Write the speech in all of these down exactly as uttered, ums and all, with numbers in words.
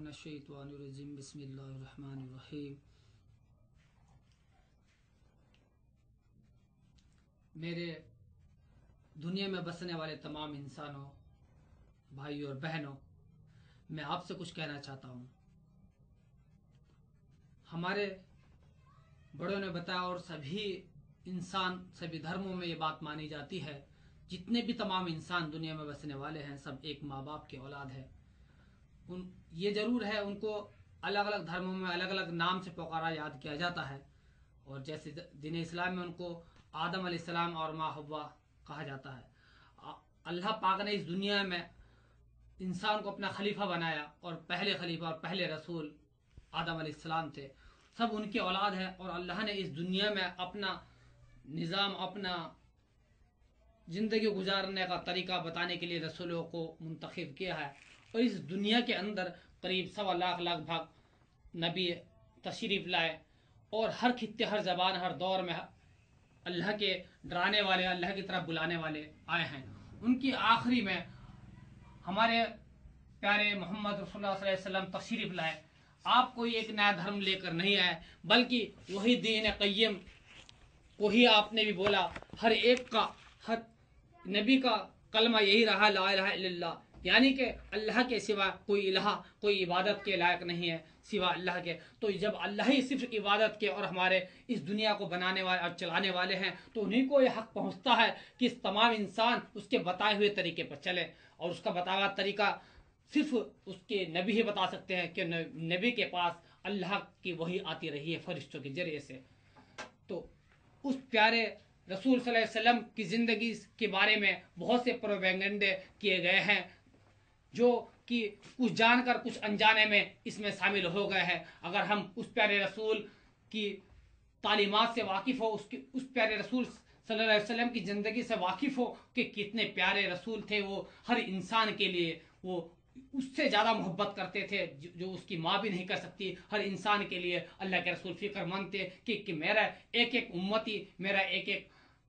मिनश्शैतानिर्रजीम बिस्मिल्लाहिर्रहमानिर्रहीम। मेरे दुनिया में बसने वाले तमाम इंसानों, भाइयों और बहनों, मैं आपसे कुछ कहना चाहता हूँ। हमारे बड़ों ने बताया और सभी इंसान, सभी धर्मों में ये बात मानी जाती है, जितने भी तमाम इंसान दुनिया में बसने वाले हैं सब एक माँ बाप के औलाद है। उन ये ज़रूर है उनको अलग अलग धर्मों में अलग अलग नाम से पुकारा याद किया जाता है, और जैसे दीन इस्लाम में उनको आदम अलैहिस्सलाम और माँ हव्वा कहा जाता है। अल्लाह पाक ने इस दुनिया में इंसान को अपना खलीफा बनाया और पहले खलीफा और पहले रसूल आदम अलैहिस्सलाम थे। सब उनके औलाद हैं और अल्लाह ने इस दुनिया में अपना निज़ाम, अपना ज़िंदगी गुजारने का तरीका बताने के लिए रसूलों को मुंतखब किया है। और इस दुनिया के अंदर करीब सवा लाख लगभग नबी तशरीफ़ लाए और हर खित्ते, हर ज़बान, हर दौर में अल्लाह के डराने वाले, अल्लाह की तरफ बुलाने वाले आए हैं। उनकी आखिरी में हमारे प्यारे मोहम्मद रसूलुल्लाह सल्लल्लाहु अलैहि वसल्लम तशरीफ़ लाए। आप कोई एक नया धर्म लेकर नहीं आए, बल्कि वही दीन क़य्यम, वही आपने भी बोला, हर एक का, हर नबी का कलमा यही रहा, ला इलाहा इल्लल्लाह, यानी कि अल्लाह के सिवा कोई इलाहा, कोई इबादत के लायक नहीं है सिवा अल्लाह के। तो जब अल्लाह ही सिर्फ इबादत के और हमारे इस दुनिया को बनाने वाले और चलाने वाले हैं, तो उन्हीं को यह हक पहुँचता है कि इस तमाम इंसान उसके बताए हुए तरीके पर चले। और उसका बताया हुआ तरीका सिर्फ उसके नबी ही बता सकते हैं कि नबी के पास अल्लाह की वही आती रही है फरिश्तों के जरिए से। तो उस प्यारे रसूल सल्लल्लाहु अलैहि वसल्लम की ज़िंदगी के बारे में बहुत से प्रोपेगेंडे किए गए हैं, जो कि कुछ जानकर कुछ अनजाने में इसमें शामिल हो गए हैं। अगर हम उस प्यारे रसूल की तालीमात से वाकिफ़ हो, उसकी उस प्यारे रसूल सल्लल्लाहु अलैहि वसल्लम की ज़िंदगी से वाकिफ़ हो कि कितने प्यारे रसूल थे, वो हर इंसान के लिए वो उससे ज़्यादा मोहब्बत करते थे जो उसकी माँ भी नहीं कर सकती। हर इंसान के लिए अल्लाह के रसूल फ़िक्रमंद थे कि, कि मेरा एक एक उम्मती, मेरा एक एक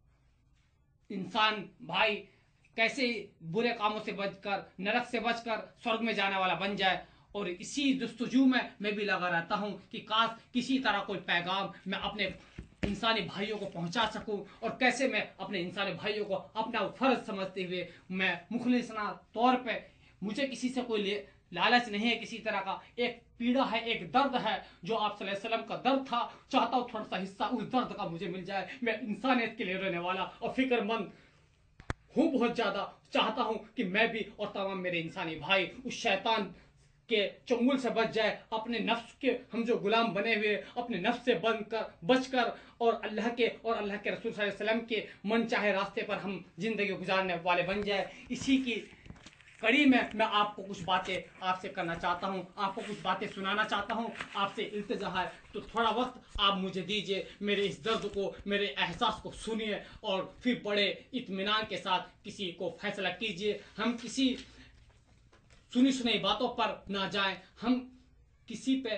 इंसान भाई कैसे बुरे कामों से बचकर, नरक से बचकर स्वर्ग में जाने वाला बन जाए। और इसी जस्तजू में मैं भी लगा रहता हूँ कि काश किसी तरह कोई पैगाम मैं अपने इंसानी भाइयों को पहुँचा सकूँ, और कैसे मैं अपने इंसानी भाइयों को अपना फ़र्ज समझते हुए मैं मुखलिसना तौर पे, मुझे किसी से कोई लालच नहीं है किसी तरह का, एक पीड़ा है, एक दर्द है जो आप सल्लल्लाहु अलैहि वसल्लम का दर्द था, चाहता हूँ थोड़ा सा हिस्सा उस दर्द का मुझे मिल जाए। मैं इंसानियत के लिए रहने वाला और फिक्रमंद हूँ, बहुत ज़्यादा चाहता हूँ कि मैं भी और तमाम मेरे इंसानी भाई उस शैतान के चंगुल से बच जाए, अपने नफ्स के, हम जो गुलाम बने हुए अपने नफ्स से बनकर बचकर और अल्लाह के और अल्लाह के रसूल सल्लल्लाहु अलैहि वसल्लम के मन चाहे रास्ते पर हम जिंदगी गुजारने वाले बन जाए। इसी की कड़ी में मैं आपको कुछ बातें आपसे करना चाहता हूँ, आपको कुछ बातें सुनाना चाहता हूँ। आपसे इल्तिजा है तो थोड़ा वक्त आप मुझे दीजिए, मेरे इस दर्द को, मेरे एहसास को सुनिए और फिर बड़े इत्मीनान के साथ किसी को फैसला कीजिए। हम किसी सुनी सुनी बातों पर ना जाएं, हम किसी पे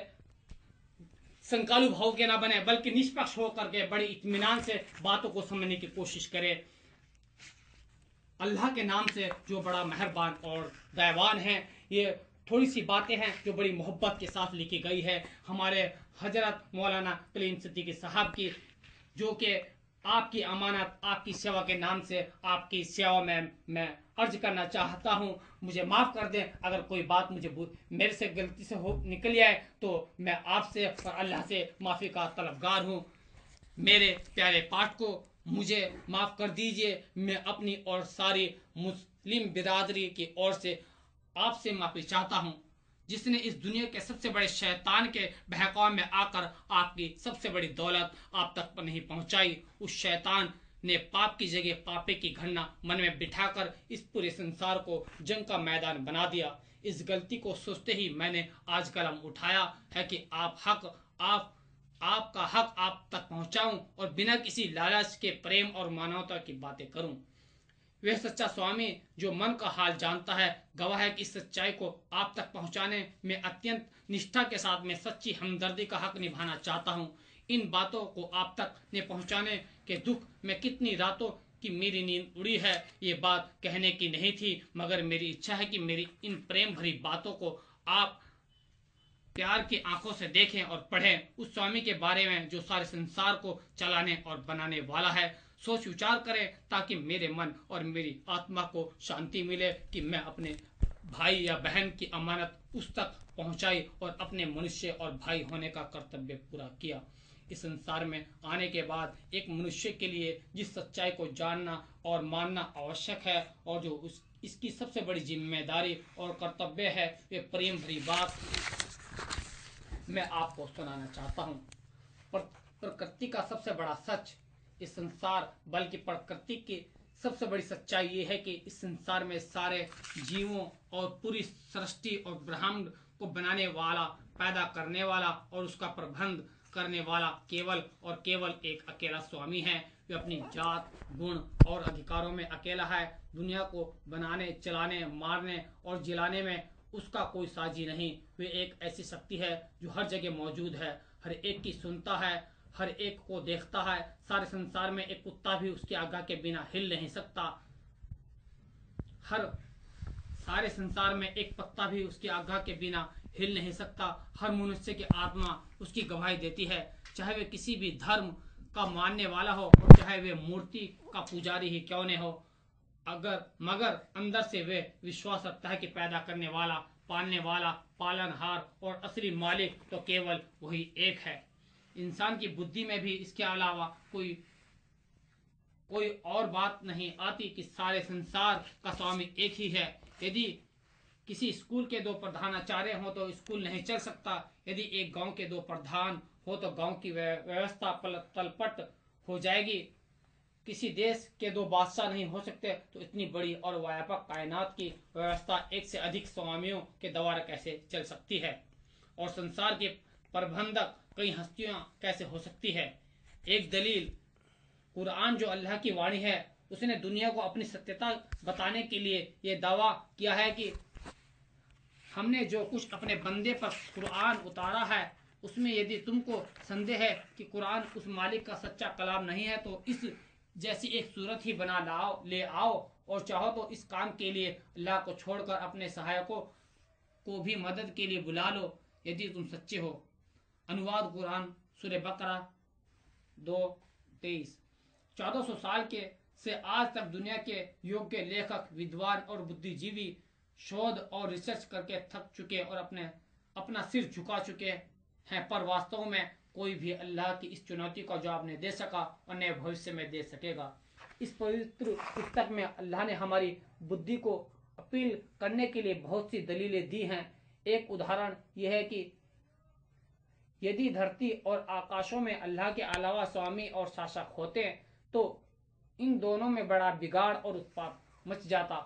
संकालू भाव के ना बने, बल्कि निष्पक्ष होकर के बड़े इत्मीनान से बातों को समझने की कोशिश करें। अल्लाह के नाम से जो बड़ा मेहरबान और दयावान है, ये थोड़ी सी बातें हैं जो बड़ी मोहब्बत के साथ लिखी गई है हमारे हजरत मौलाना कलीम सिद्दीकी साहब की, जो कि आपकी अमानत, आपकी सेवा के नाम से आपकी सेवा में मैं अर्ज करना चाहता हूँ। मुझे माफ़ कर दें अगर कोई बात मुझे मेरे से गलती से हो निकल आए, तो मैं आपसे और अल्लाह से माफ़ी का तलबगार हूँ। मेरे प्यारे पाठ को मुझे माफ़ कर दीजिए। मैं अपनी और सारी मुस्लिम बिरादरी की ओर से आपसे माफ़ी चाहता हूँ, जिसने इस दुनिया के सबसे बड़े शैतान के बहकाव में आकर आपकी सबसे बड़ी दौलत आप तक पर नहीं पहुँचाई। उस शैतान ने पाप की जगह पापे की घटना मन में बिठाकर इस पूरे संसार को जंग का मैदान बना दिया। इस गलती को सोचते ही मैंने आज कलम उठाया है कि आप हक आप आपका हक आप तक पहुंचाऊं और बिना किसी लालच के प्रेम और मानवता की बातें करूं। वह सच्चा स्वामी जो मन का हाल जानता है गवाह है कि इस सच्चाई को आप तक पहुंचाने में अत्यंत निष्ठा के साथ में सच्ची हमदर्दी का हक निभाना चाहता हूं। इन बातों को आप तक ने पहुंचाने के दुख में कितनी रातों की मेरी नींद उड़ी है, ये बात कहने की नहीं थी, मगर मेरी इच्छा है कि मेरी इन प्रेम भरी बातों को आप प्यार की आंखों से देखें और पढ़ें उस स्वामी के बारे में जो सारे संसार को चलाने और बनाने वाला है। सोच विचार करें ताकि मेरे मन और मेरी आत्मा को शांति मिले कि मैं अपने भाई या बहन की अमानत उस तक पहुंचाई और अपने मनुष्य और भाई होने का कर्तव्य पूरा किया। इस संसार में आने के बाद एक मनुष्य के लिए जिस सच्चाई को जानना और मानना आवश्यक है और जो उस इसकी सबसे बड़ी जिम्मेदारी और कर्तव्य है, वे प्रेम भरी बात मैं आपको सुनाना चाहता हूँ। प्रकृति का सबसे बड़ा सच इस संसार बल्कि प्रकृति की सबसे बड़ी सच्चाई ये है कि इस संसार में सारे जीवों और पूरी सृष्टि और ब्रह्मांड को बनाने वाला, पैदा करने वाला और उसका प्रबंध करने वाला केवल और केवल एक अकेला स्वामी है। वे अपनी जात, गुण और अधिकारों में अकेला है। दुनिया को बनाने, चलाने, मारने और जिलाने में उसका कोई साझी नहीं। वे एक ऐसी शक्ति है जो हर जगह मौजूद है, हर एक की सुनता है, हर एक को देखता है। सारे संसार में एक कुत्ता भी उसकी आज्ञा के बिना हिल नहीं सकता। हर सारे संसार में एक पत्ता भी उसकी आज्ञा के बिना हिल नहीं सकता। हर मनुष्य की आत्मा उसकी गवाही देती है, चाहे वे किसी भी धर्म का मानने वाला हो और चाहे वे मूर्ति का पुजारी ही क्यों न हो। अगर मगर अंदर से वे विश्वास रखता है कि पैदा करने वाला, पालने वाला, पालनहार और असली मालिक तो केवल वही एक है। इंसान की बुद्धि में भी इसके अलावा कोई कोई और बात नहीं आती कि सारे संसार का स्वामी एक ही है। यदि किसी स्कूल के दो प्रधानाचार्य हो तो स्कूल नहीं चल सकता। यदि एक गांव के दो प्रधान हो तो गांव की व्यवस्था तलपट हो जाएगी। किसी देश के दो बादशाह नहीं हो सकते तो इतनी बड़ी और व्यापक कायनात की व्यवस्था एक से अधिक स्वामियों के द्वारा कैसे चल सकती है और संसार के प्रबंधक कई हस्तियां कैसे हो सकती है। एक दलील कुरान जो अल्लाह की वाणी है, उसने दुनिया को अपनी सत्यता बताने के लिए यह दावा किया है कि हमने जो कुछ अपने बंदे पर कुरान उतारा है उसमें यदि तुमको संदेह है कि कुरान उस मालिक का सच्चा कलाम नहीं है तो इस जैसी एक सूरत ही बना लाओ ले आओ और चाहो तो इस काम के लिए अल्लाह को छोड़कर अपने सहायकों को भी मदद के लिए बुला लो यदि तुम सच्चे हो। अनुवाद कुरान सूरह बकरा दो तेईस। चौदह सौ साल के से आज तक दुनिया के योग्य लेखक, विद्वान और बुद्धिजीवी शोध और रिसर्च करके थक चुके और अपने अपना सिर झुका चुके हैं, पर वास्तव में कोई भी अल्लाह की इस चुनौती का जवाब नहीं दे सका और न भविष्य में दे सकेगा। इस पवित्र पुस्तक में अल्लाह ने हमारी बुद्धि को अपील करने के लिए बहुत सी दलीलें दी हैं। एक उदाहरण यह है कि यदि धरती और आकाशों में अल्लाह के अलावा स्वामी और शासक होते तो इन दोनों में बड़ा बिगाड़ और उत्पात मच जाता।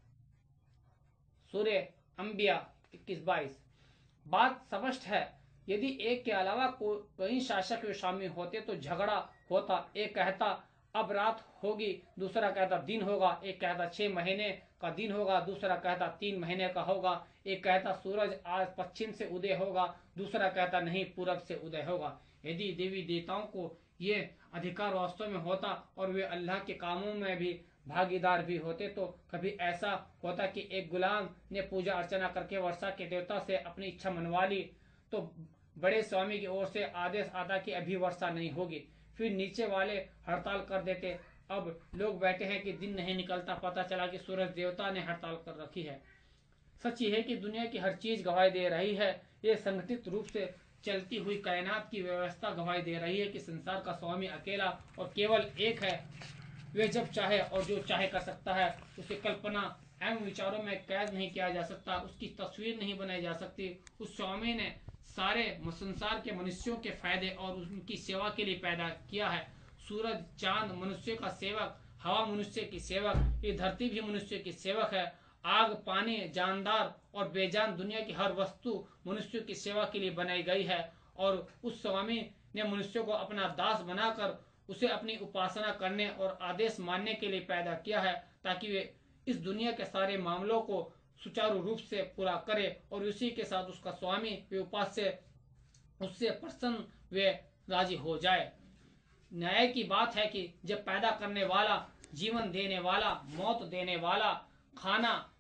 सूरह अंबिया इक्कीस बाईस। बात स्पष्ट है, यदि एक के अलावा कई शासक व स्वामी होते तो झगड़ा होता। एक कहता अब रात होगी, दूसरा कहता दिन होगा। एक कहता छह महीने का दिन होगा, दूसरा कहता तीन महीने का होगा। एक कहता सूरज आज पश्चिम से उदय होगा, दूसरा कहता नहीं पूरब से उदय होगा। यदि देवी देवताओं को ये अधिकार वास्तव में होता और वे अल्लाह के कामों में भी भागीदार भी होते तो कभी ऐसा होता कि एक गुलाम ने पूजा अर्चना करके वर्षा के देवता से अपनी इच्छा मनवा ली तो बड़े स्वामी की ओर से आदेश आता कि अभी वर्षा नहीं होगी। फिर नीचे वाले हड़ताल कर देते। अब लोग बैठे हैं कि दिन नहीं निकलता, पता चला कि सूरज देवता ने हड़ताल कर रखी है। सच ये है कि दुनिया की हर चीज गवाही दे रही है। ये संगठित रूप से चलती हुई कायनात की व्यवस्था गवाही दे रही है कि संसार का स्वामी अकेला और केवल एक है। वे जब चाहे और जो चाहे कर सकता है। उसे कल्पना एवं विचारों में कैद नहीं किया जा सकता, उसकी तस्वीर नहीं बनाई जा सकती। उस स्वामी ने सारे संसार के मनुष्यों के फायदे और उनकी सेवा के लिए पैदा किया है। सूरज, चांद मनुष्य का सेवक, हवा मनुष्य की सेवक, ये धरती भी मनुष्य की सेवक है। आग, पानी, जानदार और बेजान दुनिया की हर वस्तु मनुष्य की सेवा के लिए बनाई गई है और उस स्वामी ने मनुष्य को अपना दास बनाकर उसे अपनी उपासना करने और आदेश मानने के लिए पैदा किया है ताकि वे इस दुनिया के सारे मामलों को सुचारू रूप से पूरा करे और उसी के साथ उसका स्वामी वे उपास्य उससे प्रसन्न वे राजी हो जाए। न्याय की बात है कि जब पैदा करने वाला, जीवन देने वाला, मौत देने वाला, खाना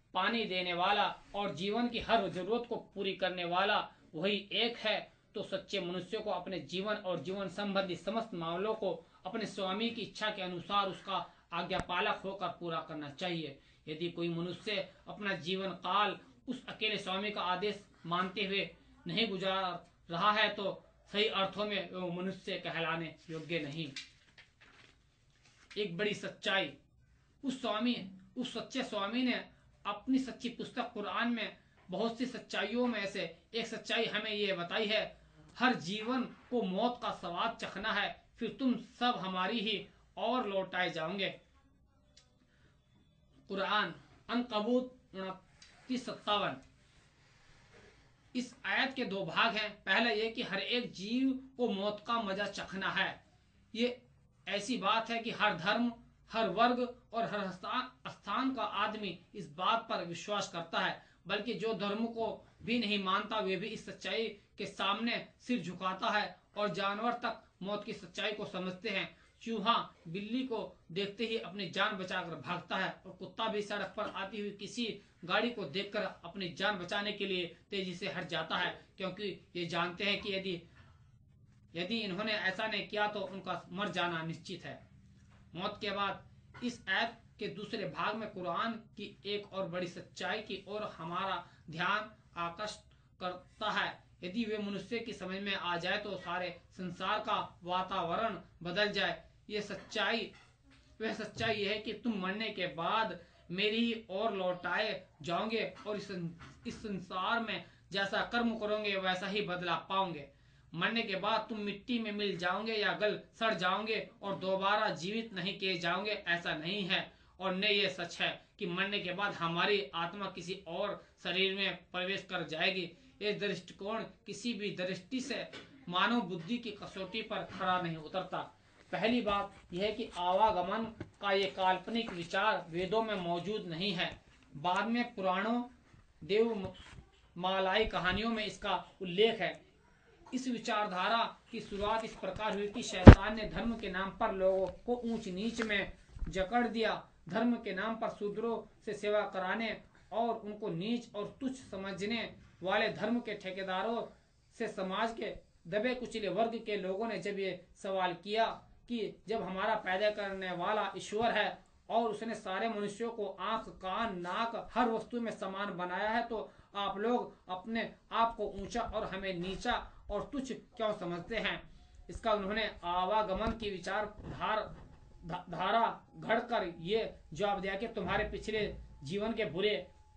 पानी देने वाला और जीवन की हर जरूरत को पूरी करने वाला वही एक है, तो सच्चे मनुष्य को अपने जीवन और जीवन संबंधी समस्त मामलों को अपने स्वामी की इच्छा के अनुसार उसका आज्ञा पालक होकर पूरा करना चाहिए। यदि कोई मनुष्य अपना जीवन काल उस अकेले स्वामी का आदेश मानते हुए नहीं गुजार रहा है तो सही अर्थों में वो मनुष्य कहलाने योग्य नहीं। एक बड़ी सच्चाई, उस स्वामी उस सच्चे स्वामी ने अपनी सच्ची पुस्तक कुरान में बहुत सी सच्चाइयों में से एक सच्चाई हमें ये बताई है, हर जीवन को मौत का स्वाद चखना है, फिर तुम सब हमारी ही और लौटाए जाओगे। कुरान अनकबूत उनतीस सत्तावन। इस आयत के दो भाग हैं। पहला ये कि हर एक जीव को मौत का मजा चखना है। ये ऐसी बात है कि हर धर्म, हर वर्ग और हर स्थान का आदमी इस बात पर विश्वास करता है, बल्कि जो धर्म को भी नहीं मानता वे भी इस सच्चाई के सामने सिर झुकाता है और जानवर तक मौत की सच्चाई को समझते हैं। चूहा बिल्ली को देखते ही अपनी जान बचाकर भागता है और कुत्ता भी सड़क पर आती हुई किसी गाड़ी को देखकर अपनी जान बचाने के लिए तेजी से हट जाता है, क्योंकि ये जानते हैं कि यदि यदि इन्होंने ऐसा नहीं किया तो उनका मर जाना निश्चित है। मौत के बाद इस आयत के दूसरे भाग में कुरान की एक और बड़ी सच्चाई की ओर हमारा ध्यान आकर्षित करता है। यदि वे मनुष्य की समझ में आ जाए तो सारे संसार का वातावरण बदल जाए। ये सच्चाई वह सच्चाई यह है कि तुम मरने के बाद मेरी ही ओर लौटाए जाओगे और इस, इस संसार में जैसा कर्म करोगे वैसा ही बदला पाओगे। मरने के बाद तुम मिट्टी में मिल जाओगे या गल सड़ जाओगे और दोबारा जीवित नहीं किए जाओगे, ऐसा नहीं है। और न ये सच है कि मरने के बाद हमारी आत्मा किसी और शरीर में प्रवेश कर जाएगी। ये दृष्टिकोण किसी भी दृष्टि से मानव बुद्धि की कसौटी पर खरा नहीं उतरता। पहली बात यह है कि आवागमन का ये काल्पनिक विचार वेदों में मौजूद नहीं है। बाद में पुराणों, देव मालाई कहानियों में इसका उल्लेख है। इस विचारधारा की शुरुआत इस प्रकार हुई कि शैतान ने धर्म के नाम पर लोगों को ऊंच नीच में जकड़ दिया। धर्म के नाम पर शूद्रों से सेवा कराने और उनको नीच और तुच्छ समझने वाले धर्म के ठेकेदारों से समाज के दबे कुचले वर्ग के लोगों ने जब ये सवाल किया कि जब हमारा पैदा करने वाला ईश्वर है और उसने सारे मनुष्यों को आंख, कान, नाक हर वस्तु में समान बनाया है, तो आप लोग अपने आप को ऊंचा और हमें नीचा और तुच्छ क्यों समझते हैं। इसका उन्होंने आवागमन की विचार धार धा, धारा घड़कर ये जवाब दिया कि तुम्हारे पिछले जीवन के बुरे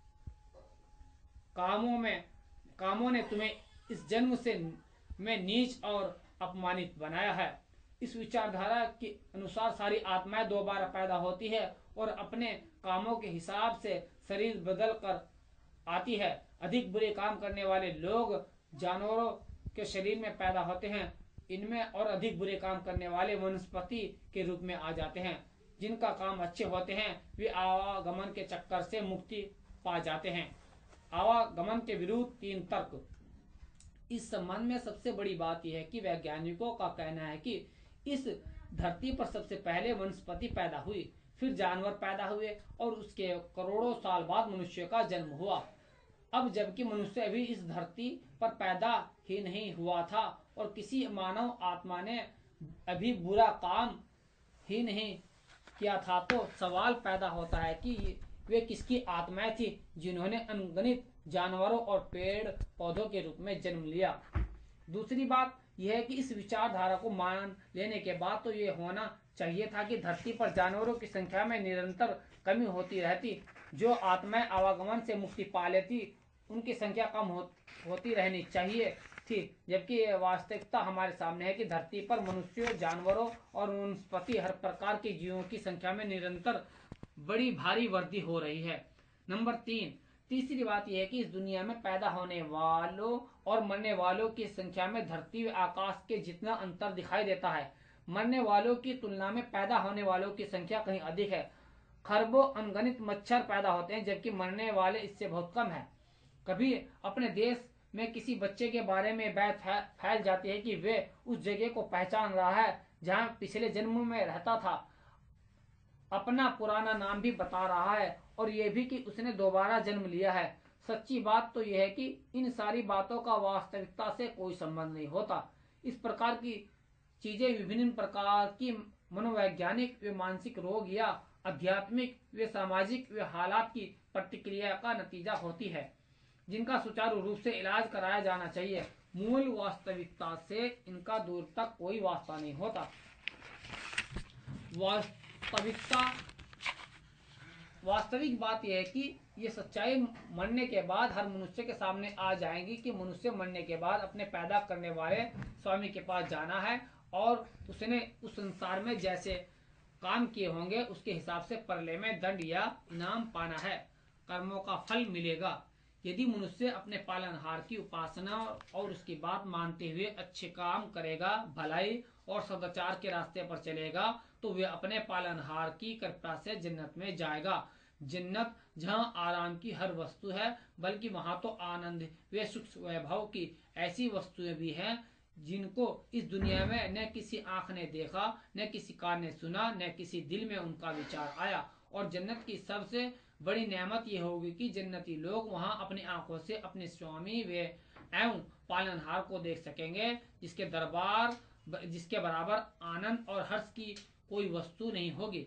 कामों में कामों ने तुम्हें इस जन्म से में नीच और अपमानित बनाया है। इस विचारधारा के अनुसार सारी आत्माएं दोबारा पैदा होती है और अपने कामों के हिसाब से शरीर बदल कर आती है। अधिक बुरे काम करने वाले लोग जानवरों के शरीर में पैदा होते हैं, इनमें और अधिक बुरे काम करने वाले वनस्पति के रूप में आ जाते हैं। जिनका काम अच्छे होते हैं वे आवागमन के चक्कर से मुक्ति पा जाते हैं। आवागमन के विरुद्ध तीन तर्क। इस संबंध में सबसे बड़ी बात यह है कि वैज्ञानिकों का कहना है कि इस धरती पर सबसे पहले वनस्पति पैदा हुई, फिर जानवर पैदा हुए और उसके करोड़ों साल बाद मनुष्य का जन्म हुआ। अब जबकि मनुष्य अभी इस धरती पर पैदा ही नहीं हुआ था और किसी मानव आत्मा ने अभी बुरा काम ही नहीं किया था, तो सवाल पैदा होता है कि वे किसकी आत्माएं थी जिन्होंने अनगिनत जानवरों और पेड़ पौधों के रूप में जन्म लिया। दूसरी बात यह है कि इस विचारधारा को मान लेने के बाद तो ये होना चाहिए था कि धरती पर जानवरों की संख्या में निरंतर कमी होती रहती। जो आत्माएं आवागमन से मुक्ति पा लेती उनकी संख्या कम हो, होती रहनी चाहिए थी, जबकि ये वास्तविकता हमारे सामने है कि धरती पर मनुष्यों, जानवरों और वनस्पति हर प्रकार के जीवों की संख्या में निरंतर बड़ी भारी वृद्धि हो रही है। नंबर तीन तीसरी बात यह है कि इस दुनिया में पैदा होने वालों और मरने वालों की संख्या में धरती व आकाश के जितना अंतर दिखाई देता है, मरने वालों की तुलना में पैदा होने वालों की संख्या कहीं अधिक है। खरबों अनगिनत मच्छर पैदा होते हैं जबकि मरने वाले इससे बहुत कम है। कभी अपने देश में किसी बच्चे के बारे में बात फैल जाती है कि वे उस जगह को पहचान रहा है जहां पिछले जन्म में रहता था। अपना पुराना नाम भी बता रहा है और ये भी कि उसने दोबारा जन्म लिया है। सच्ची बात तो यह है कि इन सारी बातों का वास्तविकता से कोई संबंध नहीं होता। इस प्रकार की चीजें विभिन्न प्रकार की मनोवैज्ञानिक व मानसिक रोग या आध्यात्मिक व सामाजिक व हालात की प्रतिक्रिया का नतीजा होती है, जिनका सुचारू रूप से इलाज कराया जाना चाहिए। मूल वास्तविकता से इनका दूर तक कोई वास्ता नहीं होता। वास्तविकता वास्तविक बात यह है कि ये सच्चाई मरने के बाद हर मनुष्य के सामने आ जाएगी कि मनुष्य मरने के बाद अपने पैदा करने वाले स्वामी के पास जाना है और उसने उस संसार में जैसे काम किए होंगे उसके हिसाब से परले में दंड या इनाम पाना है, कर्मों का फल मिलेगा। यदि मनुष्य अपने पालनहार की उपासना और उसकी बात मानते हुए अच्छे काम करेगा, भलाई और सदाचार के रास्ते पर चलेगा, तो वह अपने पालनहार की कृपा से जन्नत में जाएगा। जन्नत जहाँ आराम की हर वस्तु है, बल्कि वहाँ तो आनंद व सुख वैभव की ऐसी वस्तुएं भी हैं जिनको इस दुनिया में न किसी आंख ने देखा, न किसी कान ने सुना, न किसी दिल में उनका विचार आया। और जन्नत की सबसे बड़ी नेमत यह होगी कि जन्नती लोग वहाँ अपनी आंखों से अपने स्वामी व एवं पालनहार को देख सकेंगे, जिसके दरबार जिसके बराबर आनंद और हर्ष की कोई वस्तु नहीं होगी।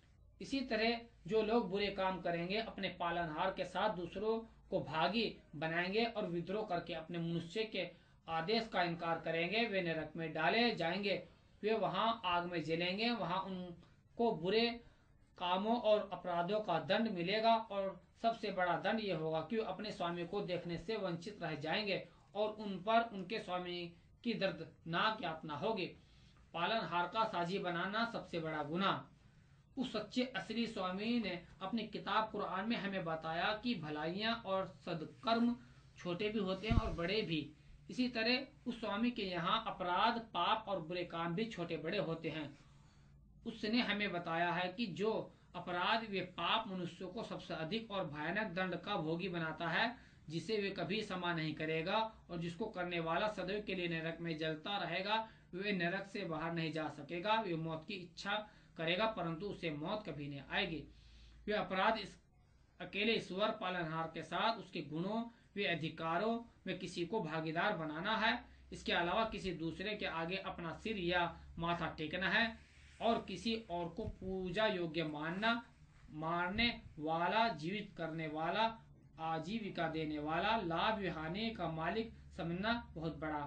इसी तरह जो लोग बुरे काम करेंगे, अपने पालनहार के साथ दूसरों को भागी बनाएंगे और विद्रोह करके अपने मनुष्य के आदेश का इनकार करेंगे, वे नरक में डाले जाएंगे। वे वहां आग में जलेंगे। वहां उनको बुरे कामों और अपराधों का दंड मिलेगा और सबसे बड़ा दंड ये होगा कि अपने स्वामी को देखने से वंचित रह जाएंगे और उन पर उनके स्वामी की दर्दनाक यातना होगी। पालनहार का साझी बनाना सबसे बड़ा गुनाह। उस सच्चे असली स्वामी ने अपनी किताब कुरान में हमें बताया कि भलाइयां और सदकर्म छोटे भी होते हैं और बड़े भी। इसी तरह उस स्वामी के यहाँ अपराध, पाप और बुरे काम भी छोटे बड़े होते हैं। उसने हमें बताया है कि जो अपराध वे पाप मनुष्यों को सबसे अधिक और भयानक दंड का भोगी बनाता है, जिसे वे कभी क्षमा नहीं करेगा और जिसको करने वाला सदैव के लिए नरक में जलता रहेगा। वे नरक से बाहर नहीं जा सकेगा। वे मौत की इच्छा करेगा परंतु उसे मौत कभी नहीं आएगी। वे अपराध इस अकेले ईश्वर पालनहार के साथ उसके गुणों वे अधिकारों में किसी को भागीदार बनाना है। इसके अलावा किसी दूसरे के आगे अपना सिर या माथा टेकना है और किसी और को पूजा योग्य मानना, मारने वाला, जीवित करने वाला, आजीविका देने वाला, लाभ व हानि का मालिक समझना बहुत बड़ा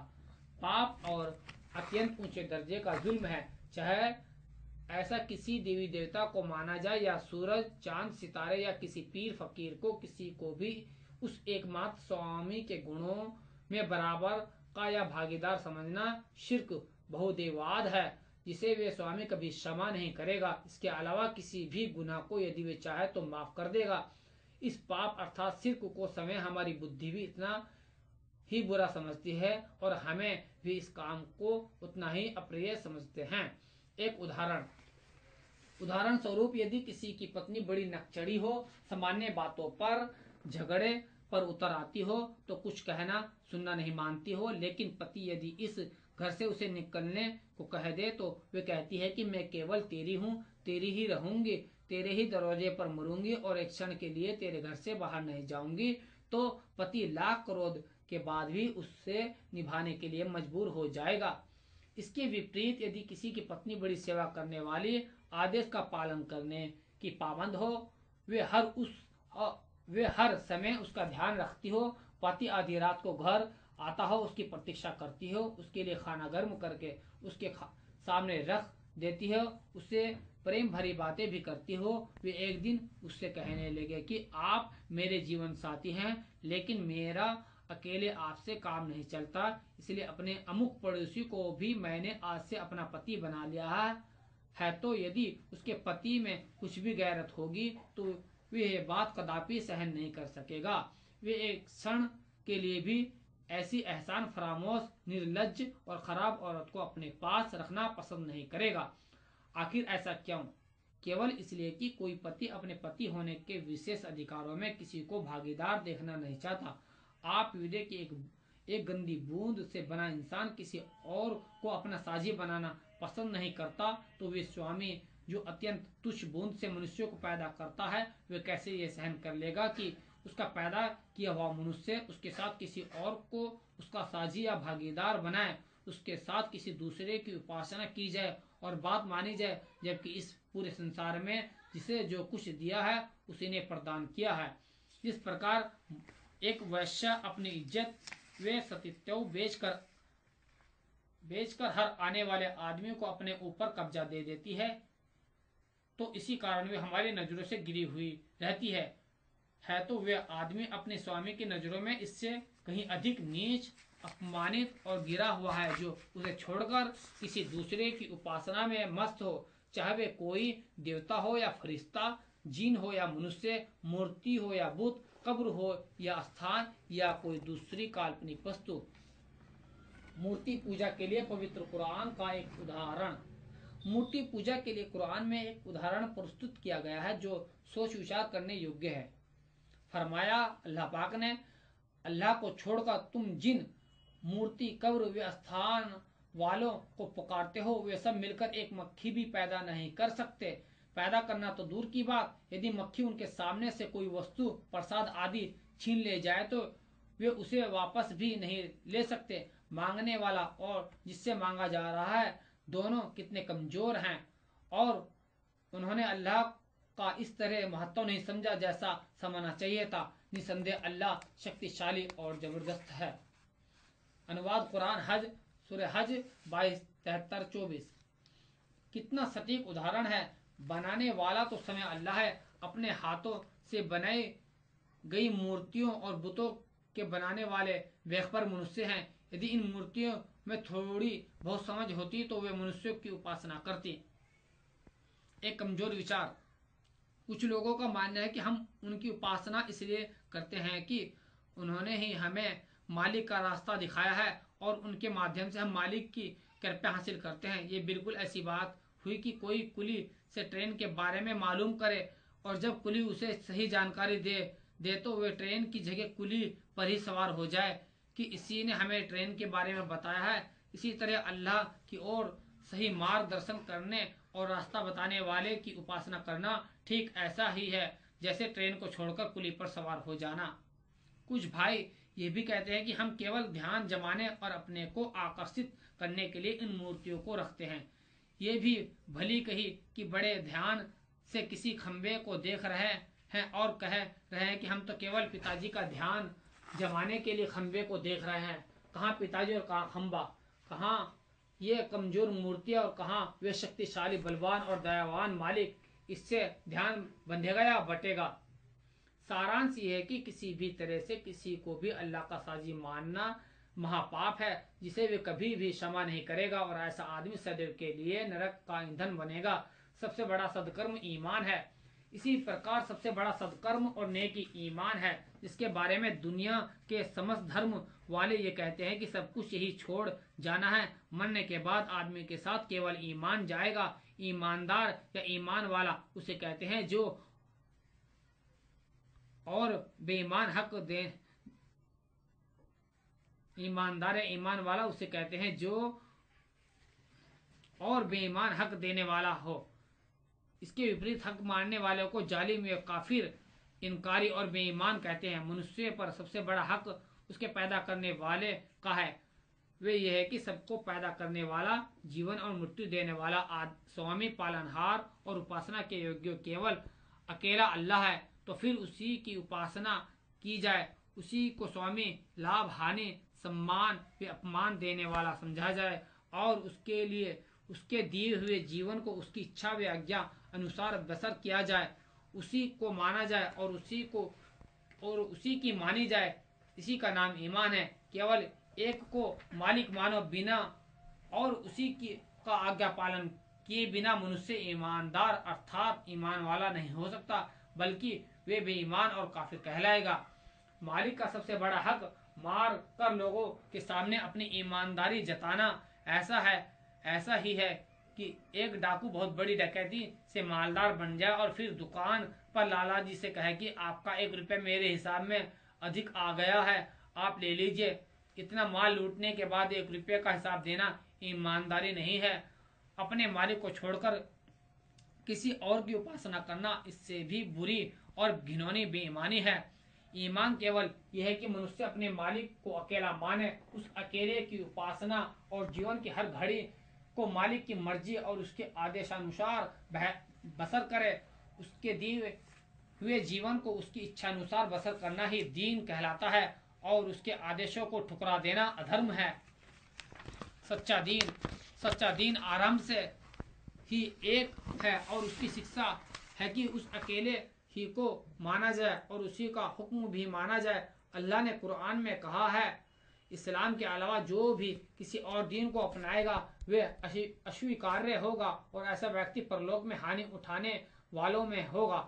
पाप और अत्यंत ऊंचे दर्जे का जुल्म है। चाहे ऐसा किसी देवी देवता को माना जाए या सूरज, चांद, सितारे या किसी पीर फकीर को, किसी को भी उस एकमात्र स्वामी के गुणों में बराबर का या भागीदार समझना शिर्क बहुदेववाद है, जिसे वे स्वामी कभी क्षमा नहीं करेगा। इसके अलावा किसी भी गुनाह को यदि वे चाहे तो माफ कर देगा। इस पाप अर्थात शिर्क को समय हमारी बुद्धि भी इतना ही बुरा समझती है और हमें भी इस काम को उतना ही अप्रिय समझते हैं। एक उदाहरण उदाहरण स्वरूप यदि किसी की पत्नी बड़ी नकचड़ी हो, सामान्य बातों पर झगड़े पर उतर आती हो, तो कुछ कहना सुनना नहीं मानती हो, लेकिन पति यदि इस घर से उसे निकलने को कह दे तो वे कहती है कि मैं केवल तेरी हूँ, तेरी ही रहूंगी, तेरे ही दरवाजे पर मरूंगी और एक क्षण के लिए तेरे घर से बाहर नहीं जाऊंगी, तो पति लाख क्रोध के बाद भी उससे निभाने के लिए मजबूर हो जाएगा। इसके विपरीत यदि किसी की पत्नी बड़ी सेवा करने वाली, आदेश का पालन करने की पाबंद हो, वे हर उस वे हर समय उसका ध्यान रखती हो, पति आधी रात को घर आता हो, उसकी प्रतीक्षा करती हो, उसके लिए खाना गर्म करके उसके सामने रख देती हो, उससे प्रेम भरी बातें भी करती हो, वे एक दिन उससे कहने लगे कि आप मेरे जीवन साथी हैं, लेकिन मेरा अकेले आपसे काम नहीं चलता, इसलिए अपने अमुक पड़ोसी को भी मैंने आज से अपना पति बना लिया है। तो यदि उसके पति में कुछ भी गैरत होगी तो वे ये बात कदापि सहन नहीं कर सकेगा। वे एक क्षण के लिए भी ऐसी एहसान फरामोश, निर्लज्ज और खराब औरत को अपने पास रखना पसंद नहीं करेगा। आखिर ऐसा क्यों? केवल इसलिए कि कोई पति अपने पति होने के विशेष अधिकारों में किसी को भागीदार देखना नहीं चाहता। आप विवेक की एक एक गंदी बूंद से बना इंसान किसी और को अपना साझी बनाना पसंद नहीं करता, तो वे स्वामी जो अत्यंत तुच्छ बूंद से मनुष्यों को पैदा करता है, वह कैसे ये सहन कर लेगा कि उसका पैदा किया हुआ मनुष्य उसके साथ किसी और को उसका साझी या भागीदार बनाए, उसके साथ किसी दूसरे की उपासना की जाए और बात मानी जाए, जबकि इस पूरे संसार में जिसे जो कुछ दिया है उसी ने प्रदान किया है। जिस प्रकार एक वैश्य अपनी इज्जत व सतीत्व बेचकर बेचकर हर आने वाले आदमी को अपने ऊपर कब्जा दे देती है, तो इसी कारण वे हमारी नजरों से गिरी हुई रहती है है तो वे आदमी अपने स्वामी की नजरों में इससे कहीं अधिक नीच, अपमानित और गिरा हुआ है, जो उसे छोड़कर किसी दूसरे की उपासना में मस्त हो, चाहे वे कोई देवता हो या फरिश्ता, जीन हो या मनुष्य, मूर्ति हो या बुत, कब्र हो या स्थान या कोई दूसरी काल्पनिक वस्तु। मूर्ति पूजा के लिए पवित्र कुरान का एक उदाहरण। मूर्ति पूजा के लिए कुरान में एक उदाहरण प्रस्तुत किया गया है जो सोच विचार करने योग्य है। फरमाया अल्लाह पाक ने, अल्लाह को छोड़कर तुम जिन मूर्ति, कब्र व स्थान वालों को पुकारते हो, वे सब मिलकर एक मक्खी भी पैदा नहीं कर सकते। पैदा करना तो दूर की बात, यदि मक्खी उनके सामने से कोई वस्तु, प्रसाद आदि छीन ले जाए तो वे उसे वापस भी नहीं ले सकते। मांगने वाला और जिससे मांगा जा रहा है दोनों कितने कमजोर हैं, और उन्होंने अल्लाह का इस तरह महत्व नहीं समझा जैसा समझना चाहिए था। निसंदेह अल्लाह शक्तिशाली और जबरदस्त है। अनुवाद कुरान हज सूरह हज बाईस तिहत्तर चौबीस। कितना सटीक उदाहरण है। बनाने वाला तो समय अल्लाह है। अपने हाथों से बनाई गई मूर्तियों और बुतों के बनाने वाले बेखबर मनुष्य हैं। यदि इन मूर्तियों में थोड़ी बहुत समझ होती तो वे मनुष्यों की उपासना करती। एक कमजोर विचार। कुछ लोगों का मानना है कि हम उनकी उपासना इसलिए करते हैं कि उन्होंने ही हमें मालिक का रास्ता दिखाया है और उनके माध्यम से हम मालिक की कृपा हासिल करते हैं। ये बिल्कुल ऐसी बात हुई कि कोई कुली से ट्रेन के बारे में मालूम करे और जब कुली उसे सही जानकारी दे दे तो वे ट्रेन की जगह कुली पर ही सवार हो जाए कि इसी ने हमें ट्रेन के बारे में बताया है। इसी तरह अल्लाह की ओर सही मार्गदर्शन करने और रास्ता बताने वाले की उपासना करना ठीक ऐसा ही है जैसे ट्रेन को छोड़कर कुली पर सवार हो जाना। कुछ भाई ये भी कहते हैं कि हम केवल ध्यान जमाने और अपने को आकर्षित करने के लिए इन मूर्तियों को रखते हैं। ये भी भली कही कि बड़े ध्यान से किसी खंबे को देख रहे हैं और कह रहे हैं कि हम तो केवल पिताजी का ध्यान जमाने के लिए खंबे को देख रहे हैं। कहाँ पिताजी और कहाँ खंबा, कहाँ ये कमजोर मूर्तियां और कहाँ वे शक्तिशाली बलवान और दयावान मालिक। इससे ध्यान बंधेगा या बटेगा। सारांश ये है कि किसी भी तरह से किसी को भी अल्लाह का साजी मानना महापाप है जिसे वे कभी भी क्षमा नहीं करेगा और ऐसा आदमी सदैव के लिए नरक का ईंधन बनेगा। सबसे बड़ा सदकर्म ईमान है। इसी प्रकार सबसे बड़ा सदकर्म और नेकी ईमान है, जिसके बारे में दुनिया के समस्त धर्म वाले ये कहते हैं कि सब कुछ यही छोड़ जाना है। मरने के बाद आदमी के साथ केवल ईमान जाएगा। ईमानदार या ईमान वाला उसे कहते हैं जो और बेईमान हक दे ईमानदार या ईमान वाला उसे कहते हैं जो और बेईमान हक देने वाला हो। इसके विपरीत हक मानने वाले को जालिम या काफिर, इनकारी और बेईमान कहते हैं। मनुष्य पर सबसे बड़ा हक उसके पैदा करने वाले का है। वे यह है कि सबको पैदा करने वाला, जीवन और मृत्यु देने वाला आद, स्वामी, पालनहार और उपासना के योग्य केवल अकेला अल्लाह है। तो फिर उसी की उपासना की जाए, उसी को स्वामी, लाभ, हानि, सम्मान व अपमान देने वाला समझा जाए और उसके लिए उसके दिए हुए जीवन को उसकी इच्छा व आज्ञा अनुसार बसर किया जाए, उसी को माना जाए और उसी को और उसी की मानी जाए। इसी का नाम ईमान है। केवल एक को मालिक मानो बिना और उसी की का आज्ञा पालन किए बिना मनुष्य ईमानदार अर्थात ईमान वाला नहीं हो सकता, बल्कि वे बेईमान और काफिर कहलाएगा। मालिक का सबसे बड़ा हक मार कर लोगों के सामने अपनी ईमानदारी जताना ऐसा है ऐसा ही है कि एक डाकू बहुत बड़ी डकैती से मालदार बन जाए और फिर दुकान पर लाला जी से कहे कि आपका एक रुपये मेरे हिसाब में अधिक आ गया है, आप ले लीजिए। इतना माल लूटने के बाद एक रुपये का हिसाब देना ईमानदारी नहीं है। अपने मालिक को छोड़कर किसी और की उपासना करना इससे भी बुरी और घिनौनी बेईमानी है। ईमान केवल यह है कि मनुष्य अपने मालिक को अकेला माने, उस अकेले की उपासना और जीवन की हर घड़ी को मालिक की मर्जी और उसके आदेशानुसार बसर करे। उसके दिए हुए जीवन को उसकी इच्छानुसार बसर करना ही दीन कहलाता है और उसके आदेशों को ठुकरा देना अधर्म है। सच्चा दीन सच्चा दीन आरंभ से ही एक है और उसकी शिक्षा है कि उस अकेले ही को माना जाए और उसी का हुक्म भी माना जाए। अल्लाह ने कुरान में कहा है, इस्लाम के अलावा जो भी किसी और दीन को अपनाएगा वह अस्वीकार्य होगा और ऐसा व्यक्ति परलोक में हानि उठाने वालों में होगा।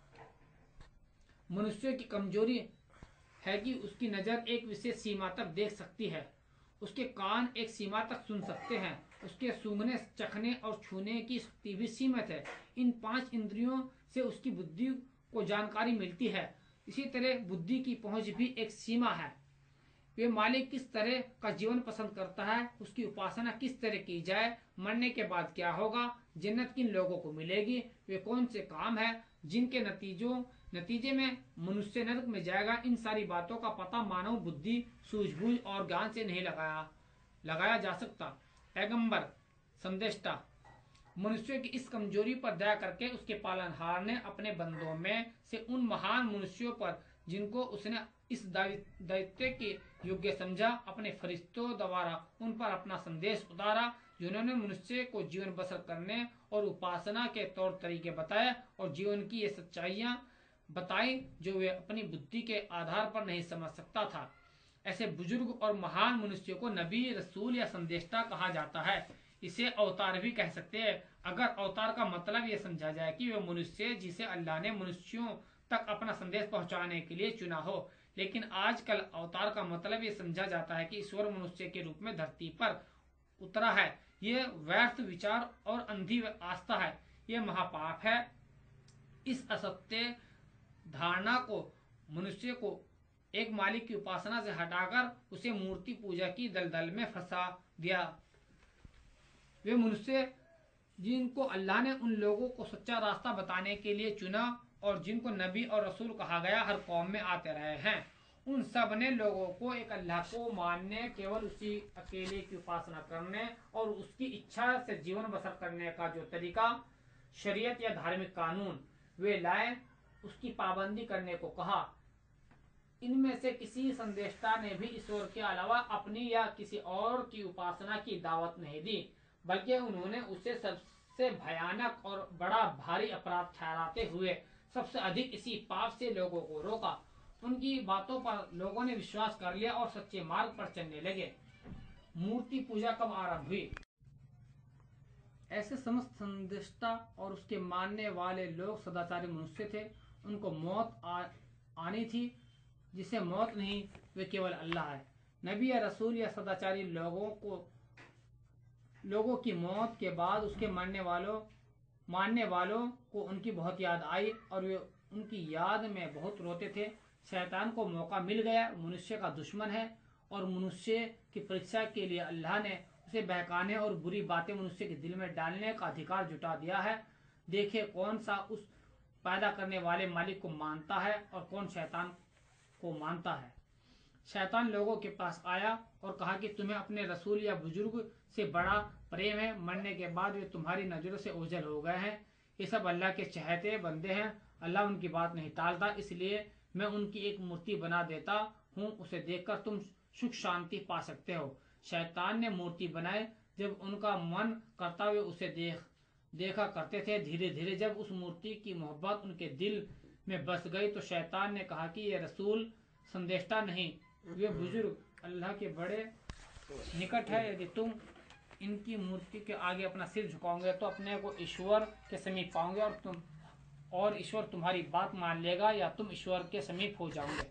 मनुष्य की कमजोरी है कि उसकी नज़र एक विशेष सीमा तक देख सकती है, उसके कान एक सीमा तक सुन सकते हैं, उसके सूंघने, चखने और छूने की शक्ति भी सीमित है। इन पांच इंद्रियों से उसकी बुद्धि को जानकारी मिलती है। इसी तरह बुद्धि की पहुंच भी एक सीमा है। वे मालिक किस तरह का जीवन पसंद करता है, उसकी उपासना किस तरह की जाए, मरने के बाद क्या होगा, जन्नत किन लोगों को मिलेगी, वे कौन से काम है जिनके नतीजों नतीजे में मनुष्य नरक में जाएगा, इन सारी बातों का पता मानव बुद्धि, सूझबूझ और ज्ञान से नहीं लगाया लगाया जा सकता। पैगंबर संदेष्टा मनुष्य की इस कमजोरी पर दया करके उसके पालनहार ने अपने बंदों में से उन महान मनुष्यों पर जिनको उसने इस दायित्व के योग्य समझा, अपने फरिश्तों द्वारा उन पर अपना संदेश उतारा, जिन्होंने मनुष्य को जीवन बसर करने और उपासना के तौर तरीके बताए और जीवन की ये सच्चाइयां बताई जो वे अपनी बुद्धि के आधार पर नहीं समझ सकता था। ऐसे बुजुर्ग और महान मनुष्यों को नबी, रसूल या संदेष्टा कहा जाता है। इसे अवतार भी कह सकते हैं अगर अवतार का मतलब यह समझा जाए कि वह मनुष्य जिसे अल्लाह ने मनुष्यों तक अपना संदेश पहुंचाने के लिए चुना हो। लेकिन आजकल अवतार का मतलब ये समझा जाता है कि ईश्वर मनुष्य के रूप में धरती पर उतरा है। यह व्यर्थ विचार और अंधी आस्था है, यह महापाप है। इस असत्य धारणा को मनुष्य को एक मालिक की उपासना से हटाकर उसे मूर्ति पूजा की दलदल में फंसा दिया। वे मनुष्य जिनको अल्लाह ने उन लोगों को सच्चा रास्ता बताने के लिए चुना और जिनको नबी और रसूल कहा गया हर कौम में आते रहे हैं, उन सब ने लोगों को एक अल्लाह को मानने, केवल उसी अकेले की उपासना करने और उसकी इच्छा से जीवन बसर करने का जो तरीका, शरीयत या धार्मिक कानून वे लाए, उसकी पाबंदी करने को कहा। इनमें से किसी संदेष्टा ने भी ईश्वर के अलावा अपनी या किसी और की उपासना की दावत नहीं दी, बल्कि उन्होंने उसे सबसे भयानक और बड़ा भारी अपराध ठहराते हुए सबसे अधिक इसी पाप से लोगों को रोका। उनकी बातों पर लोगों ने विश्वास कर लिया और सच्चे मार्ग पर चलने लगे। मूर्ति पूजा कब आरंभ हुई? ऐसे समस्त संदिष्टा और उसके मानने वाले लोग सदाचारी मनुष्य थे। उनको मौत आ, आनी थी, जिसे मौत नहीं, वे केवल अल्लाह है। नबी या रसूल या सदाचारी लोगों को लोगों की मौत के बाद उसके मानने वालों मानने वालों को उनकी बहुत याद आई और वे उनकी याद में बहुत रोते थे। शैतान को मौका मिल गया, मनुष्य का दुश्मन है और मनुष्य की परीक्षा के लिए अल्लाह ने उसे बहकाने और बुरी बातें मनुष्य के दिल में डालने का अधिकार जुटा दिया है। देखे कौन सा उस पैदा करने वाले मालिक को मानता है और कौन शैतान को मानता है। शैतान लोगों के पास आया और कहा कि तुम्हें अपने रसूल या बुजुर्ग से बड़ा प्रेम है, मरने के बाद वे तुम्हारी नजरों से ओझल हो गए हैं। ये सब अल्लाह के चहेते बंदे हैं, अल्लाह उनकी बात नहीं टालता, इसलिए मैं उनकी एक मूर्ति बना देता हूँ, उसे देखकर तुम सुख शांति पा सकते हो। शैतान ने मूर्ति बनाए, जब उनका मन करता हुए उसे देख देखा करते थे। धीरे धीरे जब उस मूर्ति की मोहब्बत उनके दिल में बस गई तो शैतान ने कहा कि ये रसूल संदेष्टा नहीं, वे बुजुर्ग अल्लाह के बड़े निकट है। यदि तुम इनकी मूर्ति के आगे अपना सिर झुकाओगे तो अपने को ईश्वर के समीप पाओगे और तुम और ईश्वर तुम्हारी बात मान लेगा या तुम ईश्वर के समीप हो जाओगे।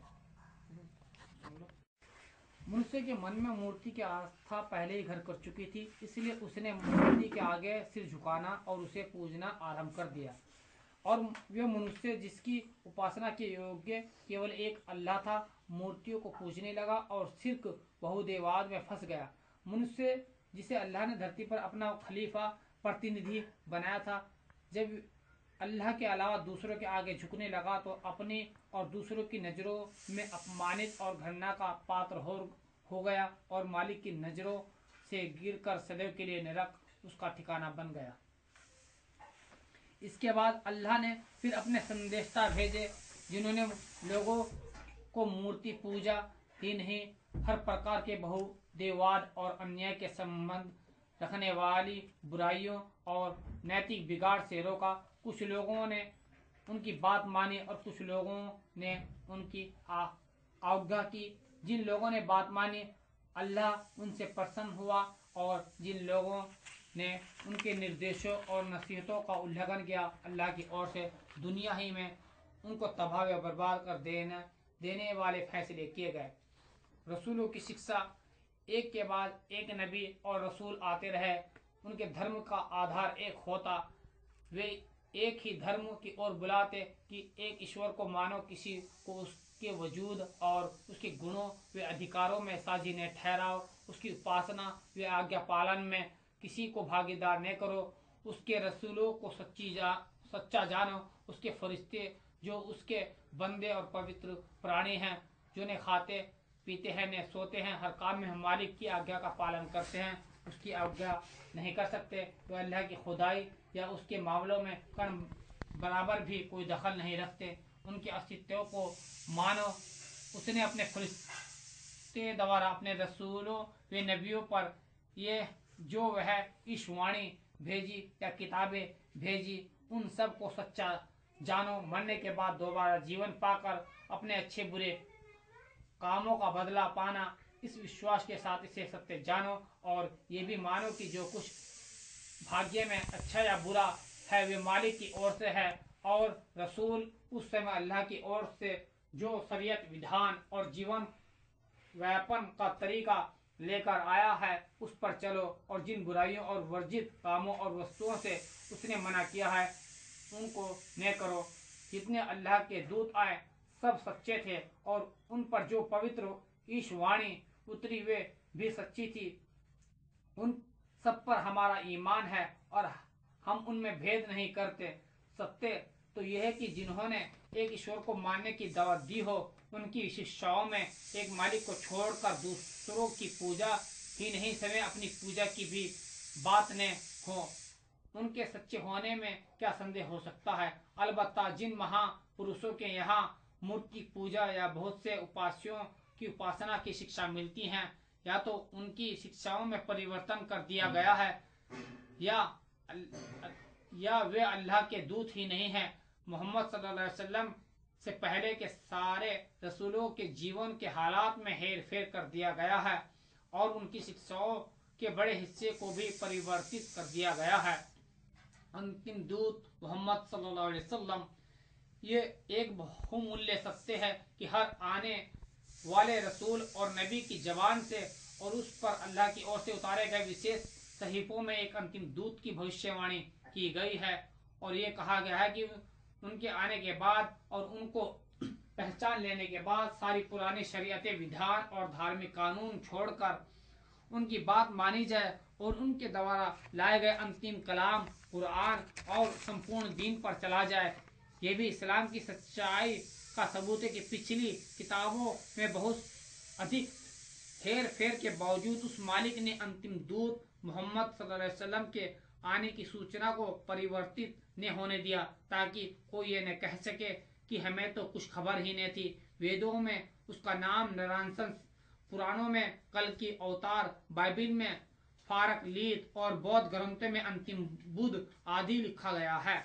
मनुष्य के मन में मूर्ति की आस्था पहले ही घर कर चुकी थी, इसलिए उसने मूर्ति के आगे सिर झुकाना और उसे पूजना आरंभ कर दिया। और वह मनुष्य जिसकी उपासना के योग्य केवल एक अल्लाह था, मूर्तियों को पूजने लगा और शिर्क बहुदेववाद में फंस गया। मनुष्य जिसे अल्लाह ने धरती पर अपना खलीफा प्रतिनिधि बनाया था, जब अल्लाह के अलावा दूसरों के आगे झुकने लगा तो अपनी और दूसरों की नज़रों में अपमानित और घृणा का पात्र हो हो गया और मालिक की नज़रों से गिरकर सदैव के लिए नरक उसका ठिकाना बन गया। इसके बाद अल्लाह ने फिर अपने संदेशता भेजे जिन्होंने लोगों को मूर्ति पूजा ही नहीं हर प्रकार के बहुदेववाद और अन्याय के संबंध रखने वाली बुराइयों और नैतिक बिगाड़ से रोका। कुछ लोगों ने उनकी बात मानी और कुछ लोगों ने उनकी आज्ञा की। जिन लोगों ने बात मानी अल्लाह उनसे प्रसन्न हुआ और जिन लोगों ने उनके निर्देशों और नसीहतों का उल्लंघन किया अल्लाह की ओर से दुनिया ही में उनको तबाह व बर्बाद कर देने देने वाले फैसले किए गए। रसूलों की शिक्षा, एक के बाद एक नबी और रसूल आते रहे, उनके धर्म का आधार एक होता, वे एक ही धर्म की ओर बुलाते कि एक ईश्वर को मानो, किसी को उसके वजूद और उसके गुणों व अधिकारों में साझी न ठहराओ, उसकी उपासना व आज्ञा पालन में किसी को भागीदार न करो, उसके रसूलों को सच्ची जा सच्चा जानो, उसके फरिश्ते जो उसके बंदे और पवित्र प्राणी हैं, जो न खाते पीते हैं न सोते हैं, हर काम में मालिक की आज्ञा का पालन करते हैं, उसकी आज्ञा नहीं कर सकते, तो अल्लाह की खुदाई या उसके मामलों में कण बराबर भी कोई दखल नहीं रखते, उनके अस्तित्व को मानो। उसने अपने फरिश्ते द्वारा अपने रसूलों व नबियों पर ये जो वह ईशवाणी भेजी या किताबें भेजी उन सब को सच्चा जानो। मरने के बाद दोबारा जीवन पाकर अपने अच्छे बुरे कामों का बदला पाना, इस विश्वास के साथ इसे सत्य जानो और ये भी मानो कि जो कुछ भाग्य में अच्छा या बुरा है वे मालिक की ओर से है और रसूल उस समय अल्लाह की ओर से जो शरीयत विधान और जीवन व्यापन का तरीका लेकर आया है उस पर चलो और जिन बुराइयों और वर्जित कामों और वस्तुओं से उसने मना किया है उनको न करो। जितने अल्लाह के दूत आए सब सच्चे थे और उन पर जो पवित्र ईशवाणी उतरी वे भी सच्ची थी। उन सब पर हमारा ईमान है और हम उनमें भेद नहीं करते। सत्य तो यह है कि जिन्होंने एक ईश्वर को मानने की दावत दी हो, उनकी शिक्षाओं में एक मालिक को छोड़कर दूसरों की पूजा ही नहीं समय अपनी पूजा की भी बात न हो, उनके सच्चे होने में क्या संदेह हो सकता है। अलबत्ता जिन महापुरुषों के यहाँ मूर्ति पूजा या बहुत से उपास्यों की उपासना की शिक्षा मिलती है, या तो उनकी शिक्षाओं में परिवर्तन कर दिया गया है या या वे अल्लाह के दूत ही नहीं हैं। मोहम्मद सल्लल्लाहु अलैहि वसल्लम से पहले के सारे रसूलों के जीवन के हालात में हेर फेर कर दिया गया है और उनकी शिक्षाओं के बड़े हिस्से को भी परिवर्तित कर दिया गया है। अंतिम दूत मोहम्मद सल्लल्लाहु अलैहि वसल्लम ये एक बहुमूल्य सत्य है कि हर आने वाले रसूल और नबी की जबान से और उस पर अल्लाह की ओर से उतारे गए विशेष सहीफों में एक अंतिम दूत की भविष्यवाणी की गई है और ये कहा गया है कि उनके आने के बाद और उनको पहचान लेने के बाद सारी पुरानी शरीयतें विधान और धार्मिक कानून छोड़कर उनकी बात मानी जाए और उनके द्वारा लाए गए अंतिम कलाम कुरान और संपूर्ण दीन पर चला जाए। ये भी इस्लाम की सच्चाई का सबूत है कि पिछली किताबों में बहुत अधिक हेर फेर के बावजूद उस मालिक ने अंतिम दूत मोहम्मद सल्लल्लाहु अलैहि वसल्लम के आने की सूचना को परिवर्तित न होने दिया, ताकि कोई ये न कह सके कि हमें तो कुछ खबर ही नहीं थी। वेदों में उसका नाम नरांसन, पुराणों में कल की अवतार, बाइबिल में फारकलीत और बौद्ध ग्रंथों में अंतिम बुद्ध आदि लिखा गया है।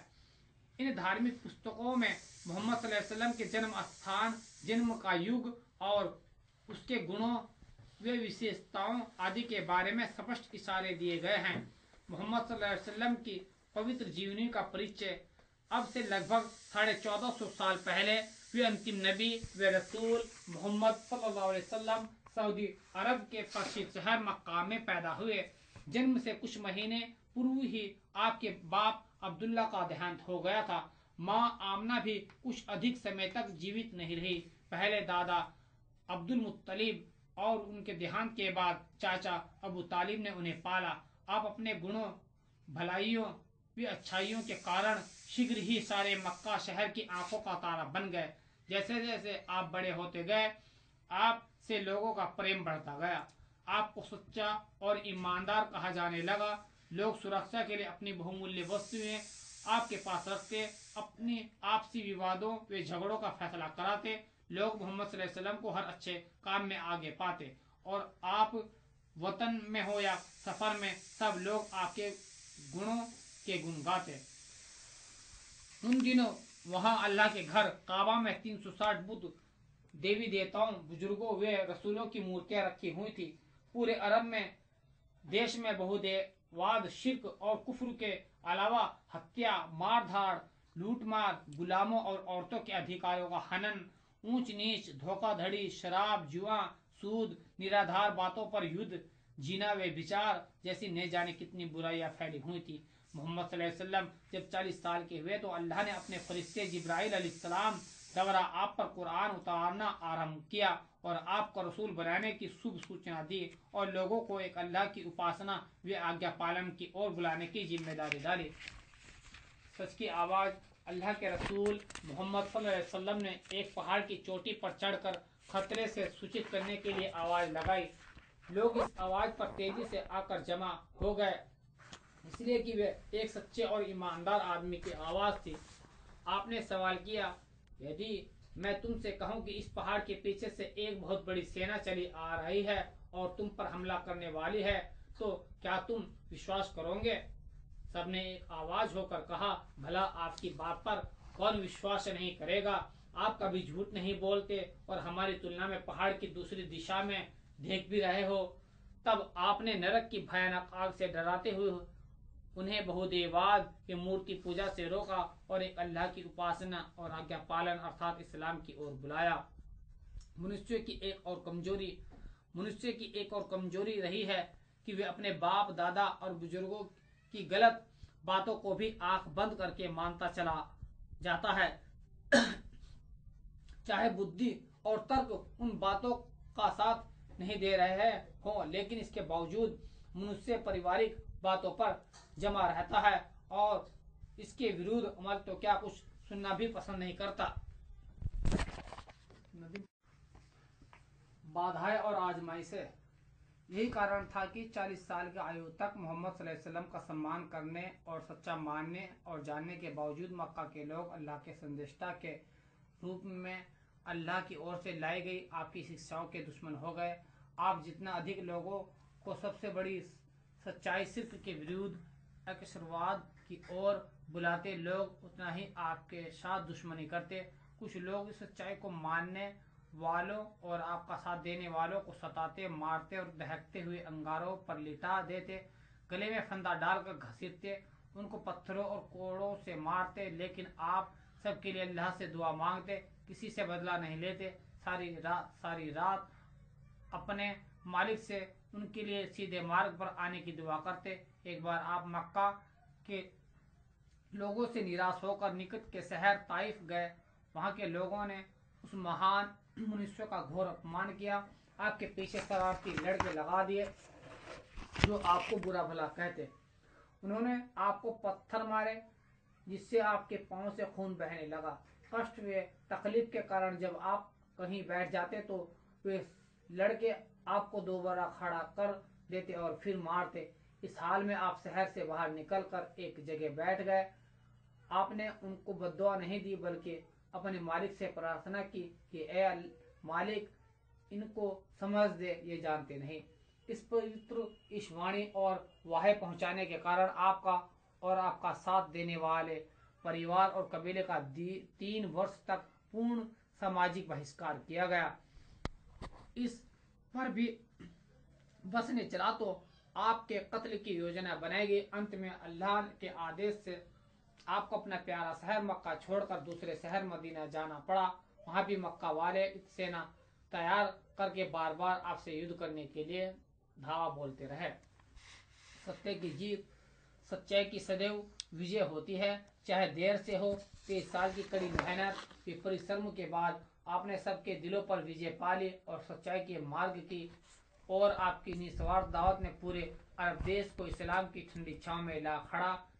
इन धार्मिक पुस्तकों में मोहम्मद सल्लल्लाहु अलैहि वसल्लम के जन्म स्थान, जन्म का युग और उसके गुणों वे विशेषताओं आदि के बारे में स्पष्ट इशारे दिए गए हैं। मोहम्मद सल्लल्लाहु अलैहि वसल्लम की पवित्र जीवनी का परिचय। अब से लगभग साढ़े चौदह सौ साल पहले वे अंतिम नबी व रसूल मोहम्मद सल्लल्लाहु अलैहि वसल्लम सऊदी अरब के प्रसिद्ध शहर मक्का में पैदा हुए। जन्म से कुछ महीने पूर्व ही आपके बाप अब्दुल्ला का देहांत हो गया था। माँ आमना भी कुछ अधिक समय तक जीवित नहीं रही। पहले दादा अब्दुल मुत्तलिब और उनके देहांत के बाद चाचा अबू तालिब ने उन्हें पाला। आप अपने गुणों, भलाइयों वे अच्छाइयों के कारण शीघ्र ही सारे मक्का शहर की आंखों का तारा बन गए। जैसे जैसे आप बड़े होते गए, आपसे लोगों का प्रेम बढ़ता गया। आपको सच्चा और ईमानदार कहा जाने लगा। लोग सुरक्षा के लिए अपनी बहुमूल्य वस्तुएं आपके पास रखते, अपनी आपसी विवादों व झगड़ों का फैसला कराते। लोग मोहम्मद सल्लल्लाहु अलैहि वसल्लम को हर अच्छे काम में आगे पाते और आप वतन में हो या सफर में सब लोग आपके गुणों के गुण गाते। उन दिनों वहां अल्लाह के घर काबा में तीन सौ साठ बुद्ध, देवी देवताओं, बुजुर्गों व रसूलों की मूर्तियां रखी हुई थी। पूरे अरब में देश में बहुदेववाद, शिर्क और कुफ्र के अलावा हत्या, मारधाड़, लूटमार, गुलामों और औरतों के अधिकारों का हनन, ऊंच नीच, धोखाधड़ी, शराब, जुआ, सूद, निराधार बातों पर युद्ध, जीना व विचार जैसी न जाने कितनी बुराइयां फैली हुई थी। मोहम्मद सल्लल्लाहु अलैहि वसल्लम जब चालीस साल के हुए तो अल्लाह ने अपने फरिश्ते जिब्राइल अलैहिस्सलाम द्वारा आप पर कुरान उतारना आरंभ किया और आपको रसूल बनाने की शुभ सूचना दी और लोगों को एक अल्लाह की उपासना व आज्ञा पालन की ओर बुलाने की जिम्मेदारी डाली। सच की आवाज़ अल्लाह के रसूल मोहम्मद सल्लल्लाहु अलैहि वसल्लम ने एक पहाड़ की चोटी पर चढ़कर खतरे से सूचित करने के लिए आवाज़ लगाई। लोग इस आवाज़ पर तेजी से आकर जमा हो गए, इसलिए कि वे एक सच्चे और ईमानदार आदमी की आवाज़ थी। आपने सवाल किया, यदि मैं तुमसे कहूं कि इस पहाड़ के पीछे से एक बहुत बड़ी सेना चली आ रही है और तुम पर हमला करने वाली है, तो क्या तुम विश्वास करोगे? सबने एक आवाज होकर कहा, भला आपकी बात पर कौन विश्वास नहीं करेगा? आप कभी झूठ नहीं बोलते और हमारी तुलना में पहाड़ की दूसरी दिशा में देख भी रहे हो। तब आपने नरक की भयानक आग से डराते हुए उन्हें बहुदेववाद की मूर्ति पूजा से रोका और एक अल्लाह की उपासना और आज्ञा पालन अर्थात इस्लाम की ओर बुलाया। मनुष्य की एक और कमजोरी मनुष्य की एक और कमजोरी रही है कि वे अपने बाप दादा और बुजुर्गों की गलत बातों को भी आंख बंद करके मानता चला जाता है। चाहे बुद्धि और तर्क उन बातों का साथ नहीं दे रहे हैं हो, लेकिन इसके बावजूद मनुष्य पारिवारिक बातों पर जमा रहता है और इसके विरुद्ध अमल तो क्या कुछ सुनना भी पसंद नहीं करता। बाधाएं और आजमाइशें। यही कारण था कि चालीस साल की आयु तक मोहम्मद सल्लल्लाहु अलैहि वसल्लम का सम्मान करने और सच्चा मानने और जानने के बावजूद मक्का के लोग अल्लाह के संदेशता के रूप में अल्लाह की ओर से लाई गई आपकी शिक्षाओं के दुश्मन हो गए। आप जितना अधिक लोगों को सबसे बड़ी सच्चाई सिर्फ के विरुद्ध अकसरवाद की ओर बुलाते, लोग उतना ही आपके साथ दुश्मनी करते। कुछ लोग इस सच्चाई को मानने वालों और आपका साथ देने वालों को सताते, मारते और दहकते हुए अंगारों पर लिटा देते, गले में फंदा डालकर घसीटते, उनको पत्थरों और कोड़ों से मारते। लेकिन आप सबके लिए अल्लाह से दुआ मांगते, किसी से बदला नहीं लेते। सारी रात सारी रात अपने मालिक से उनके लिए सीधे मार्ग पर आने की दुआ करते। एक बार आप मक्का के लोगों से निराश होकर निकट के शहर ताइफ गए। वहां के लोगों ने उस महान मनुष्य का घोर अपमान किया। आपके पीछे शरारती लड़के लगा दिए जो आपको बुरा भला कहते। उन्होंने आपको पत्थर मारे जिससे आपके पांव से खून बहने लगा। कष्ट व तकलीफ के कारण जब आप कहीं बैठ जाते तो वे लड़के आपको दोबारा खड़ा कर देते और फिर मारते। इस हाल में आप शहर से बाहर निकलकर एक जगह बैठ गए। आपने उनको बद्दुआ नहीं दी बल्कि अपने मालिक से प्रार्थना की कि ए मालिक, इनको समझ दे, ये जानते नहीं। इस पवित्र इस वाणी और वाहे पहुंचाने के कारण आपका और आपका साथ देने वाले परिवार और कबीले का तीन वर्ष तक पूर्ण सामाजिक बहिष्कार किया गया। इस पर भी बस ने चला तो आपके कत्ल की योजना बनाएगी। अंत में अल्लाह के आदेश से आपको अपना प्यारा शहर मक्का छोड़कर दूसरे शहर मदीना जाना पड़ा। वहां भी मक्का वाले सेना तैयार करके बार बार आपसे युद्ध करने के लिए धावा बोलते रहे। सत्य की जीत, सच्चाई की सदैव विजय होती है, चाहे देर से हो। तेईस साल की कड़ी मेहनत के परिश्रम के बाद आपने सबके दिलों पर विजय पा ली और सच्चाई के मार्ग की और आपकी निस्वार्थ दावत ने पूरे अरब देश को इस्लाम की ठंडी छांव में ला खड़ा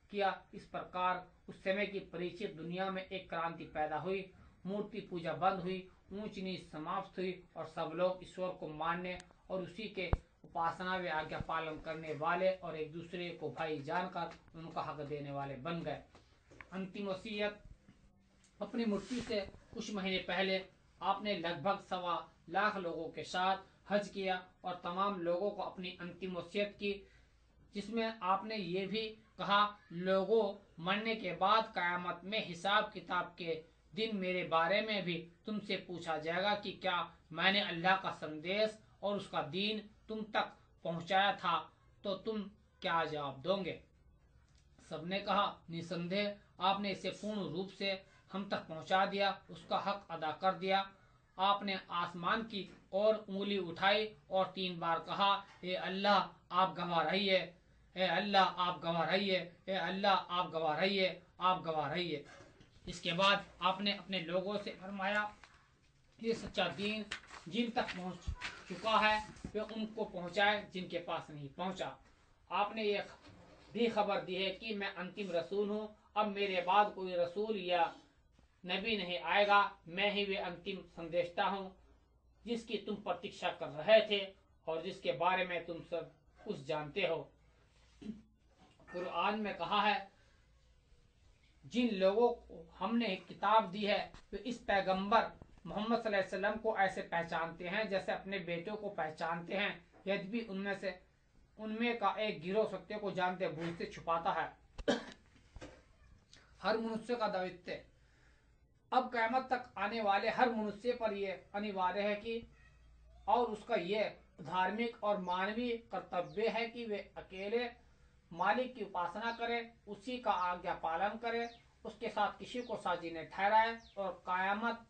किया। इस प्रकार उस समय की परिचित दुनिया में एक क्रांति पैदा हुई। मूर्ति पूजा बंद हुई, ऊंच नीच समाप्त हुई और सब लोग ईश्वर को मानने और उसी के उपासना व आज्ञा पालन करने वाले और एक दूसरे को भाई जानकर उनका हक देने वाले बन गए। अंतिम वसीयत। अपनी मृत्यु से कुछ महीने पहले आपने लगभग सवा लाख लोगों के साथ हज किया और तमाम लोगों को अपनी अंतिम वसीयत की, जिसमें आपने ये भी कहा, लोगों, मरने के बाद कयामत में हिसाब किताब के दिन मेरे बारे में भी तुमसे पूछा जाएगा कि क्या मैंने अल्लाह का संदेश और उसका दीन तुम तक पहुंचाया था, तो तुम क्या जवाब दोगे? सबने कहा, निसंदेह आपने इसे पूर्ण रूप से हम तक पहुंचा दिया, उसका हक अदा कर दिया। आपने आसमान की ओर उंगली उठाई और तीन बार कहा, ए अल्लाह आप गवाह रहिए, ए अल्लाह आप गवाह रहिए, ए अल्लाह आप गवाह रहिए, आप गवाह रहिए। इसके बाद आपने अपने लोगों से फरमाया, ये सच्चा दीन जिन तक पहुंच चुका है वे उनको पहुंचाए जिनके पास नहीं पहुंचा। आपने ये भी खबर दी है कि मैं अंतिम रसूल हूँ, अब मेरे बाद कोई रसूल या नबी नहीं आएगा, मैं ही वे अंतिम संदेशता हूँ जिसकी तुम प्रतीक्षा कर रहे थे और जिसके बारे में तुम सब कुछ जानते हो। कुरान में कहा है, जिन लोगों को हमने किताब दी है वे इस पैगंबर मोहम्मद सल्लल्लाहु अलैहि वसल्लम को ऐसे पहचानते हैं जैसे अपने बेटों को पहचानते हैं, यद्यपि उनमें से उनमें का एक गिरोह सत्य को जानते बूझते छुपाता है। हर मनुष्य का दायित्व। अब क़यामत तक आने वाले हर मनुष्य पर यह अनिवार्य है कि और उसका यह धार्मिक और मानवीय कर्तव्य है कि वे अकेले मालिक की उपासना करे, उसी का आज्ञा पालन करे, उसके साथ किसी को साझी न ठहराए और कायमत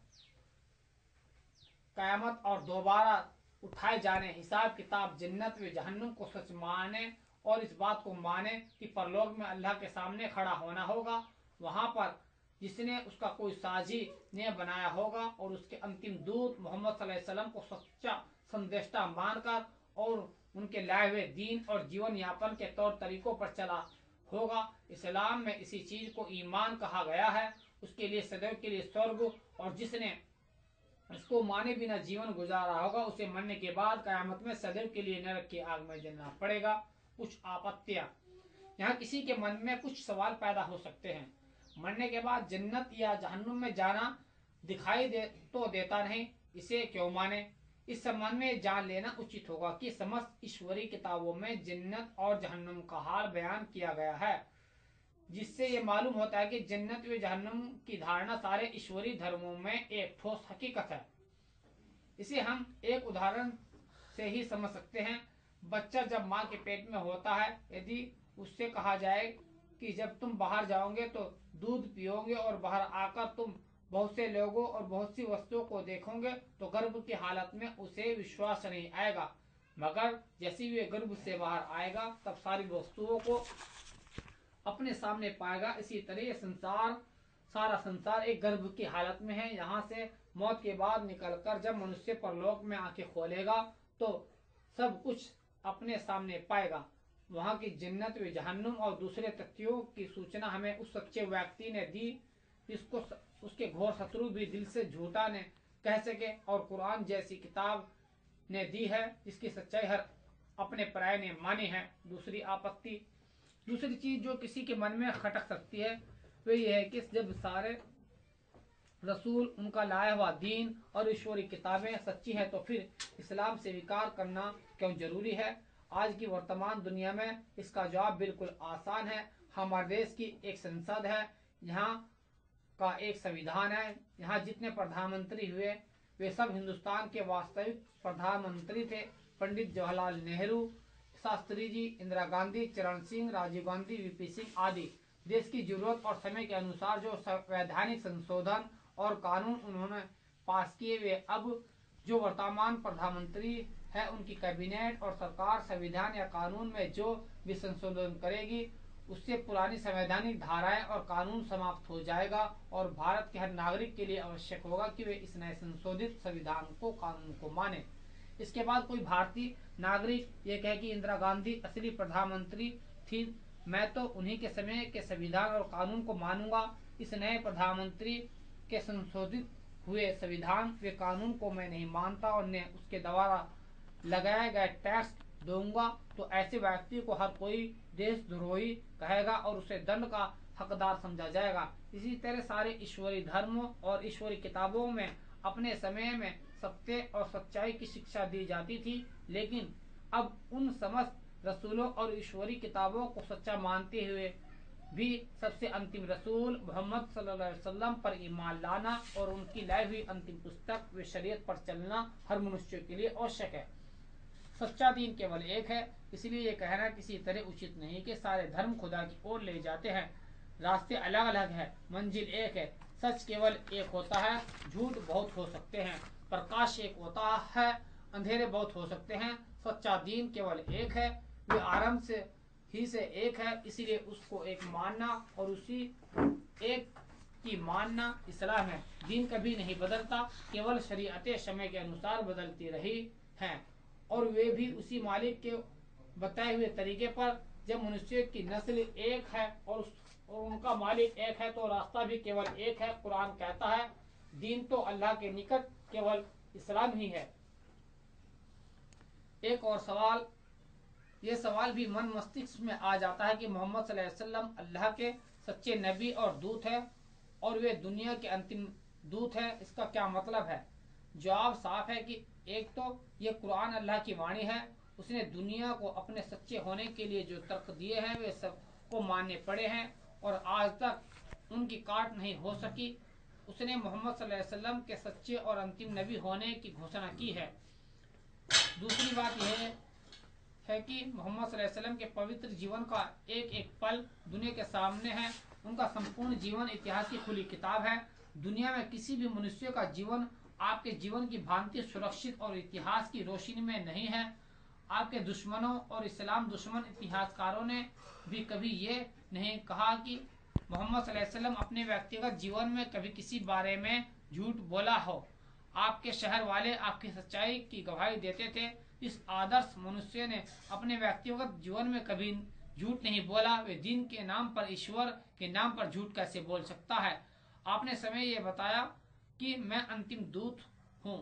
कायमत और दोबारा उठाए जाने, हिसाब किताब, जन्नत व जहन्नुम को सच माने और इस बात को माने कि परलोक में अल्लाह के सामने खड़ा होना होगा, वहां पर जिसने उसका कोई साझी ने बनाया होगा और उसके अंतिम दूत मोहम्मद सल्लल्लाहु अलैहि वसल्लम को सच्चा संदेशता मानकर और उनके लाए हुए दीन और जीवन यापन के तौर तरीकों पर चला होगा। इस्लाम में इसी चीज को ईमान कहा गया है, उसके लिए सदैव के लिए स्वर्ग, और जिसने इसको माने बिना जीवन गुजारा होगा उसे मरने के बाद कयामत में सदैव के लिए नरक की आग में जलना पड़ेगा। कुछ आपत्तियां। यहाँ किसी के मन में कुछ सवाल पैदा हो सकते हैं। मरने के बाद जन्नत या जहन्नुम में जाना दिखाई दे तो देता नहीं, इसे क्यों माने? इस संबंध में जान लेना उचित होगा कि समस्त ईश्वरी किताबों में जन्नत और जहन्नुम का हाल बयान किया गया है, जिससे ये मालूम होता है कि जन्नत व जहन्नुम की धारणा सारे ईश्वरी धर्मों में एक ठोस हकीकत है। इसे हम एक उदाहरण से ही समझ सकते हैं। बच्चा जब माँ के पेट में होता है, यदि उससे कहा जाए कि जब तुम बाहर जाओगे तो दूध पियोगे और बाहर आकर तुम बहुत से लोगों और बहुत सी वस्तुओं को देखोगे, तो गर्भ की हालत में उसे विश्वास नहीं आएगा, मगर जैसे ही वे गर्भ से बाहर आएगा तब सारी वस्तुओं को अपने सामने पाएगा। इसी तरह ये संसार सारा संसार एक गर्भ की हालत में है। यहाँ से मौत के बाद निकलकर जब मनुष्य परलोक में आंखें खोलेगा तो सब कुछ अपने सामने पाएगा। वहाँ की जन्नत व जहन्नुम और दूसरे तथ्यों की सूचना हमें उस सच्चे व्यक्ति ने दी जिसको उसके घोर शत्रु भी दिल से झूठा ने कह सके, और कुरान जैसी किताब ने दी है जिसकी सच्चाई हर अपने पराये ने मानी है। दूसरी आपत्ति दूसरी चीज जो किसी के मन में खटक सकती है वो ये है कि जब सारे रसूल, उनका लाया हुआ दीन और ईश्वरी किताबें सच्ची है तो फिर इस्लाम से विकार करना क्यों जरूरी है? आज की वर्तमान दुनिया में इसका जवाब बिल्कुल आसान है। हमारे देश की एक संसद है, यहाँ का एक संविधान है, यहाँ जितने प्रधानमंत्री हुए वे सब हिंदुस्तान के वास्तविक प्रधानमंत्री थे। पंडित जवाहरलाल नेहरू, शास्त्री जी, इंदिरा गांधी, चरण सिंह, राजीव गांधी, वीपी सिंह आदि। देश की जरूरत और समय के अनुसार जो वैधानिक संशोधन और कानून उन्होंने पास किए, वे अब जो वर्तमान प्रधानमंत्री है उनकी कैबिनेट और सरकार संविधान या कानून में जो भी संशोधन करेगी उससे पुरानी संवैधानिक धाराएं और कानून समाप्त हो जाएगा और भारत के हर नागरिक के लिए आवश्यक होगा कि वे इस नए संशोधित संविधान को, कानून को माने। इसके बाद कोई भारतीय नागरिक ये कहे कि इंदिरा गांधी असली प्रधानमंत्री थी मैं तो उन्हीं के समय के संविधान और कानून को मानूंगा। इस नए प्रधानमंत्री के संशोधित हुए संविधान व कानून को मैं नहीं मानता और न उसके द्वारा लगाए गए टैक्स दूंगा। तो ऐसे व्यक्ति को हर कोई देशद्रोही कहेगा और उसे दंड का हकदार समझा जाएगा। इसी तरह सारे ईश्वरी धर्मों और ईश्वरी किताबों में अपने समय में सत्य और सच्चाई की शिक्षा दी जाती थी, लेकिन अब उन समस्त रसूलों और ईश्वरी किताबों को सच्चा मानते हुए भी सबसे अंतिम रसूल मोहम्मद सल्लल्लाहु अलैहि वसल्लम पर ईमान लाना और उनकी लाई हुई अंतिम पुस्तक व शरीयत पर चलना हर मनुष्य के लिए आवश्यक है। सच्चा दीन केवल एक है, इसलिए ये कहना किसी तरह उचित नहीं कि सारे धर्म खुदा की ओर ले जाते हैं। रास्ते अलग अलग है, मंजिल एक है। सच केवल एक होता है, झूठ बहुत हो सकते हैं। प्रकाश एक होता है, अंधेरे बहुत हो सकते हैं। सच्चा दीन केवल एक है, वे आरंभ से ही से एक है, इसलिए उसको एक मानना और उसी एक की मानना इस्लाम है। दीन कभी नहीं बदलता, केवल शरीयतें समय के अनुसार बदलती रही हैं और वे भी उसी मालिक के बताए हुए तरीके पर। जब मनुष्य की नस्ल एक है और, उस, और उनका मालिक एक है तो रास्ता भी केवल एक है। कुरान कहता है दीन तो अल्लाह के निकट केवल इस्लाम ही है। एक और सवाल, ये सवाल भी मन मस्तिष्क में आ जाता है कि मोहम्मद सल्लल्लाहु अलैहि वसल्लम अल्लाह के सच्चे नबी और दूत है और वे दुनिया के अंतिम दूत है, इसका क्या मतलब है? जवाब साफ है कि एक तो ये कुरान अल्लाह की वाणी है, उसने दुनिया को अपने सच्चे होने के लिए जो तर्क दिए हैं वे सबको मानने पड़े हैं और आज तक उनकी काट नहीं हो सकी। उसने मोहम्मद सल्लल्लाहु अलैहि वसल्लम के सच्चे और अंतिम नबी होने की घोषणा की है। दूसरी बात यह है कि मोहम्मद सल्लल्लाहु अलैहि वसल्लम के पवित्र जीवन का एक एक पल दुनिया के सामने है। उनका संपूर्ण जीवन इतिहास की खुली किताब है। दुनिया में किसी भी मनुष्य का जीवन आपके जीवन की भांति सुरक्षित और इतिहास की रोशनी में नहीं है। आपके दुश्मनों और इस्लाम दुश्मन इतिहासकारों ने भी कभी ये नहीं कहा कि मोहम्मद सल्लल्लाहु अलैहि वसल्लम अपने व्यक्तिगत जीवन में कभी किसी बारे में झूठ बोला हो। आपके शहर वाले आपकी सच्चाई की गवाही देते थे। इस आदर्श मनुष्य ने अपने व्यक्तिगत जीवन में कभी झूठ नहीं बोला। वे दीन के नाम पर, ईश्वर के नाम पर झूठ कैसे बोल सकता है? आपने समय ये बताया कि मैं अंतिम दूत हूँ,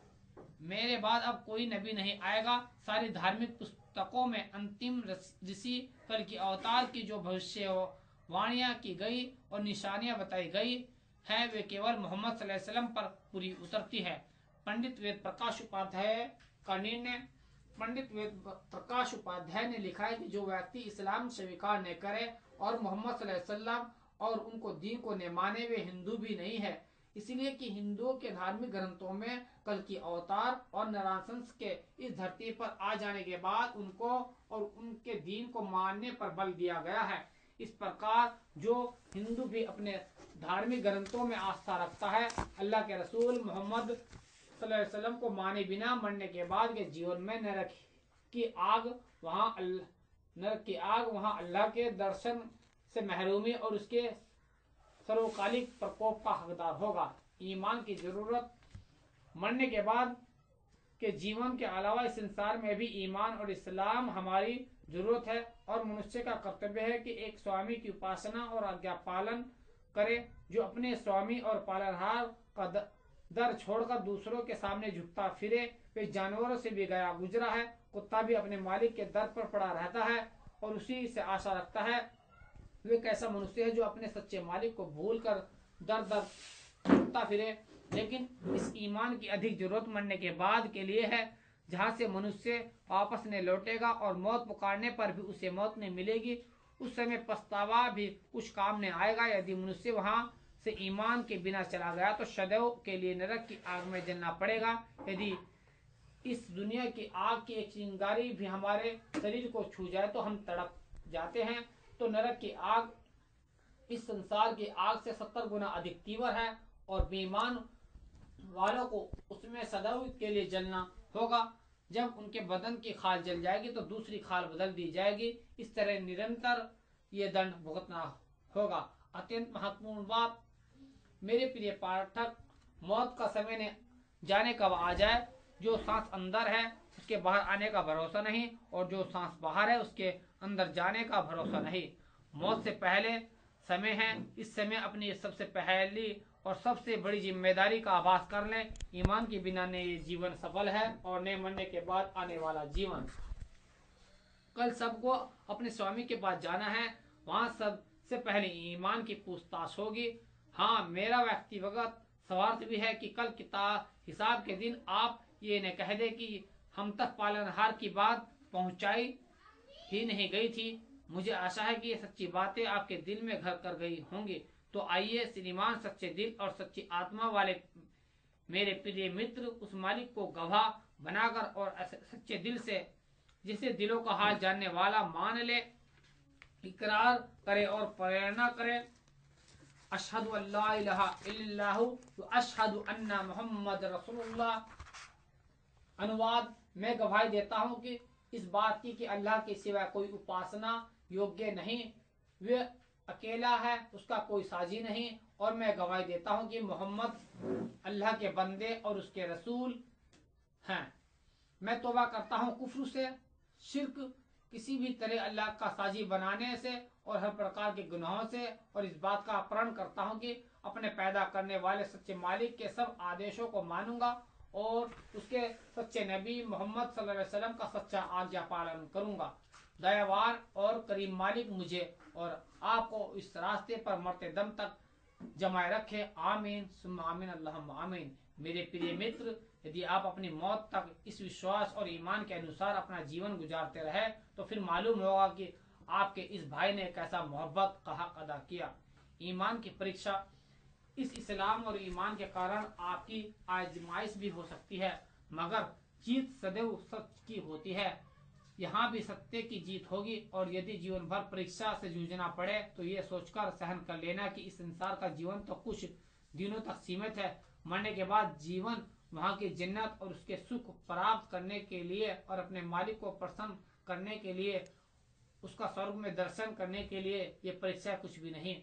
मेरे बाद अब कोई नबी नहीं आएगा। सारी धार्मिक पुस्तकों में अंतिम ऋषि कल की अवतार की जो भविष्यवाणियां की गई और निशानियां बताई गई है वे केवल मोहम्मद सल्लल्लाहु अलैहि वसल्लम पर पूरी उतरती है। पंडित वेद प्रकाश उपाध्याय का निर्णय पंडित वेद प्रकाश उपाध्याय ने लिखा है कि जो व्यक्ति इस्लाम स्वीकार न करे और मोहम्मद सल्लल्लाहु अलैहि वसल्लम और उनको दीन को न माने वे हिंदू भी नहीं है। इसलिए कि हिंदुओं के धार्मिक ग्रंथों में कल की अवतार और नरांसंस के इस धरती पर आ जाने के बाद उनको और उनके दीन को मानने पर बल दिया गया है। इस प्रकार जो हिंदू भी अपने धार्मिक ग्रंथों में आस्था रखता है, अल्लाह के रसूल मोहम्मद सल्लल्लाहु अलैहि वसल्लम को माने बिना मरने के बाद के जीवन में नरक की आग वहाँ नरक की आग वहाँ अल्लाह के दर्शन से महरूमी और उसके सर्वकालिक प्रकोप का हकदार होगा। ईमान की जरूरत मरने के बाद के जीवन के अलावा इस संसार में भी ईमान और इस्लाम हमारी जरूरत है और मनुष्य का कर्तव्य है कि एक स्वामी की उपासना और आज्ञा पालन करे। जो अपने स्वामी और पालनहार का दर छोड़कर दूसरों के सामने झुकता फिरे वे जानवरों से भी गया गुजरा है। कुत्ता भी अपने मालिक के दर पर पड़ा रहता है और उसी से आशा रखता है। वे कैसा मनुष्य है जो अपने सच्चे मालिक को भूल कर दर दर झुकता फिरे। लेकिन इस ईमान की अधिक जरूरत मरने के बाद के लिए है, जहाँ से मनुष्य वापस नहीं लौटेगा और मौत पुकारने पर भी उसे मौत नहीं मिलेगी। उस समय पछतावा भी कुछ काम नहीं आएगा। यदि मनुष्य वहाँ से ईमान के बिना चला गया तो सदैव के लिए नरक की आग में जलना पड़ेगा। यदि इस दुनिया की आग की एक चिंगारी भी हमारे शरीर को छू जाए तो हम तड़प जाते हैं, तो नरक की आग इस संसार की आग से सत्तर गुना अधिक तीव्र है और बेईमान वालों को उसमें सदैव के लिए जलना होगा। जब उनके बदन की खाल जल जाएगी तो दूसरी खाल बदल दी जाएगी। इस तरह निरंतर ये दंड भुगतना होगा। अत्यंत महत्वपूर्ण बात, मेरे प्रिय पाठक, मौत का समय ने जाने कब आ जाए। जो सांस अंदर है उसके बाहर आने का भरोसा नहीं, और जो सांस बाहर है उसके अंदर जाने का भरोसा नहीं। मौत से पहले समय है, इस समय अपनी सबसे पहली और सबसे बड़ी जिम्मेदारी का आभास कर लें। ईमान के बिना ने ये जीवन सफल है और ने मरने के बाद आने वाला जीवन। कल सबको अपने स्वामी के पास जाना है, वहां सबसे पहले ईमान की पूछताछ होगी। हाँ, मेरा व्यक्तिगत स्वार्थ भी है कि कल किताब हिसाब के दिन आप ये न कह दे कि हम तक पालनहार की बात पहुंचाई ही नहीं गई थी। मुझे आशा है कि ये सच्ची बातें आपके दिल में घर कर गई होंगी। तो आइए श्रीमान सच्चे दिल और सच्ची आत्मा वाले मेरे प्रिय मित्र उस मालिक को गवाह बनाकर और सच्चे दिल से, जिसे दिलों का हाल जानने वाला, मान ले, इकरार करे और प्रेरणा करे। अशहदु अल्ला इलाहा इल्लल्लाहु व अशहदु अन्ना मुहम्मद रसूलुल्लाह। अनुवाद, मैं गवाही देता हूँ कि इस बात की कि अल्लाह के सिवा कोई उपासना योग्य नहीं, वे अकेला है, उसका कोई साझी नहीं, और मैं गवाही देता हूँ कि मोहम्मद अल्लाह के बंदे और उसके रसूल हैं। मैं तौबा करता हूँ कुफ्र से, शिर्क, किसी भी तरह अल्लाह का साझी बनाने से और हर प्रकार के गुनाहों से, और इस बात का प्रण करता हूँ कि अपने पैदा करने वाले सच्चे मालिक के सब आदेशों को मानूंगा और उसके सच्चे नबी मोहम्मद सल्लल्लाहु अलैहि वसल्लम का सच्चा आज्ञा पालन करूंगा। दयावान और करीम मालिक मुझे और आपको इस रास्ते पर मरते दम तक जमाए रखे। आमीन सुम्मा आमीन अल्लाहुम्मा आमीन। मेरे प्रिय मित्र, यदि आप अपनी मौत तक इस विश्वास और ईमान के अनुसार अपना जीवन गुजारते रहे तो फिर मालूम होगा कि आपके इस भाई ने कैसा मोहब्बत का हक अदा किया। ईमान की परीक्षा, इस इस्लाम और ईमान के कारण आपकी आजमाइश भी हो सकती है, मगर जीत सदैव सच की होती है। यहाँ भी सत्य की जीत होगी, और यदि जीवन भर परीक्षा से जूझना पड़े तो ये सोचकर सहन कर लेना कि इस संसार का जीवन तो कुछ दिनों तक सीमित है। मरने के बाद जीवन वहाँ की जन्नत और उसके सुख प्राप्त करने के लिए और अपने मालिक को प्रसन्न करने के लिए, उसका स्वर्ग में दर्शन करने के लिए ये परीक्षा कुछ भी नहीं।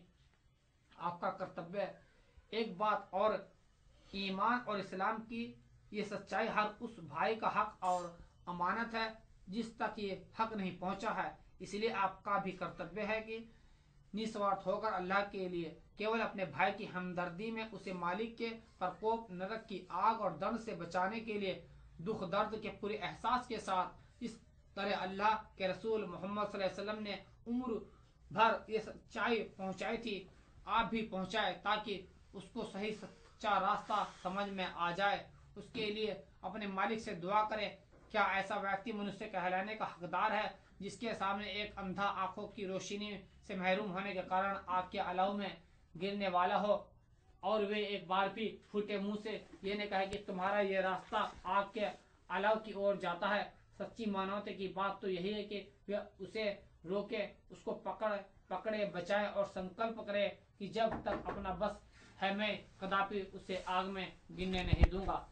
आपका कर्तव्य एक बात और, ईमान और इस्लाम की ये सच्चाई हर उस भाई का हक और अमानत है जिस तक ये हक नहीं पहुंचा है। इसलिए आपका भी कर्तव्य है कि निस्वार्थ होकर अल्लाह के लिए केवल अपने भाई की हमदर्दी में उसे मालिक के प्रकोप, नरक की आग और दंड से बचाने के लिए दुख दर्द के पूरे एहसास के साथ इस तरह अल्लाह के रसूल मोहम्मद सल्लल्लाहु अलैहि वसल्लम ने उम्र भर ये सच्चाई पहुंचाई थी, आप भी पहुंचाए ताकि उसको सही सच्चा रास्ता समझ में आ जाए। उसके लिए अपने मालिक से दुआ करें। क्या ऐसा व्यक्ति मनुष्य कहलाने का हकदार है जिसके सामने एक अंधा आंखों की रोशनी से महरूम होने के कारण आग के अलाव में गिरने वाला हो, और वे एक बार भी फूटे मुंह से ये नहीं कहे कि तुम्हारा ये रास्ता आग के अलाव की ओर जाता है। सच्ची मानवता की बात तो यही है कि वे उसे रोके, उसको पकड़ पकड़े, बचाए और संकल्प करे कि जब तक अपना बस है मैं कदापि उसे आग में गिरने नहीं दूंगा।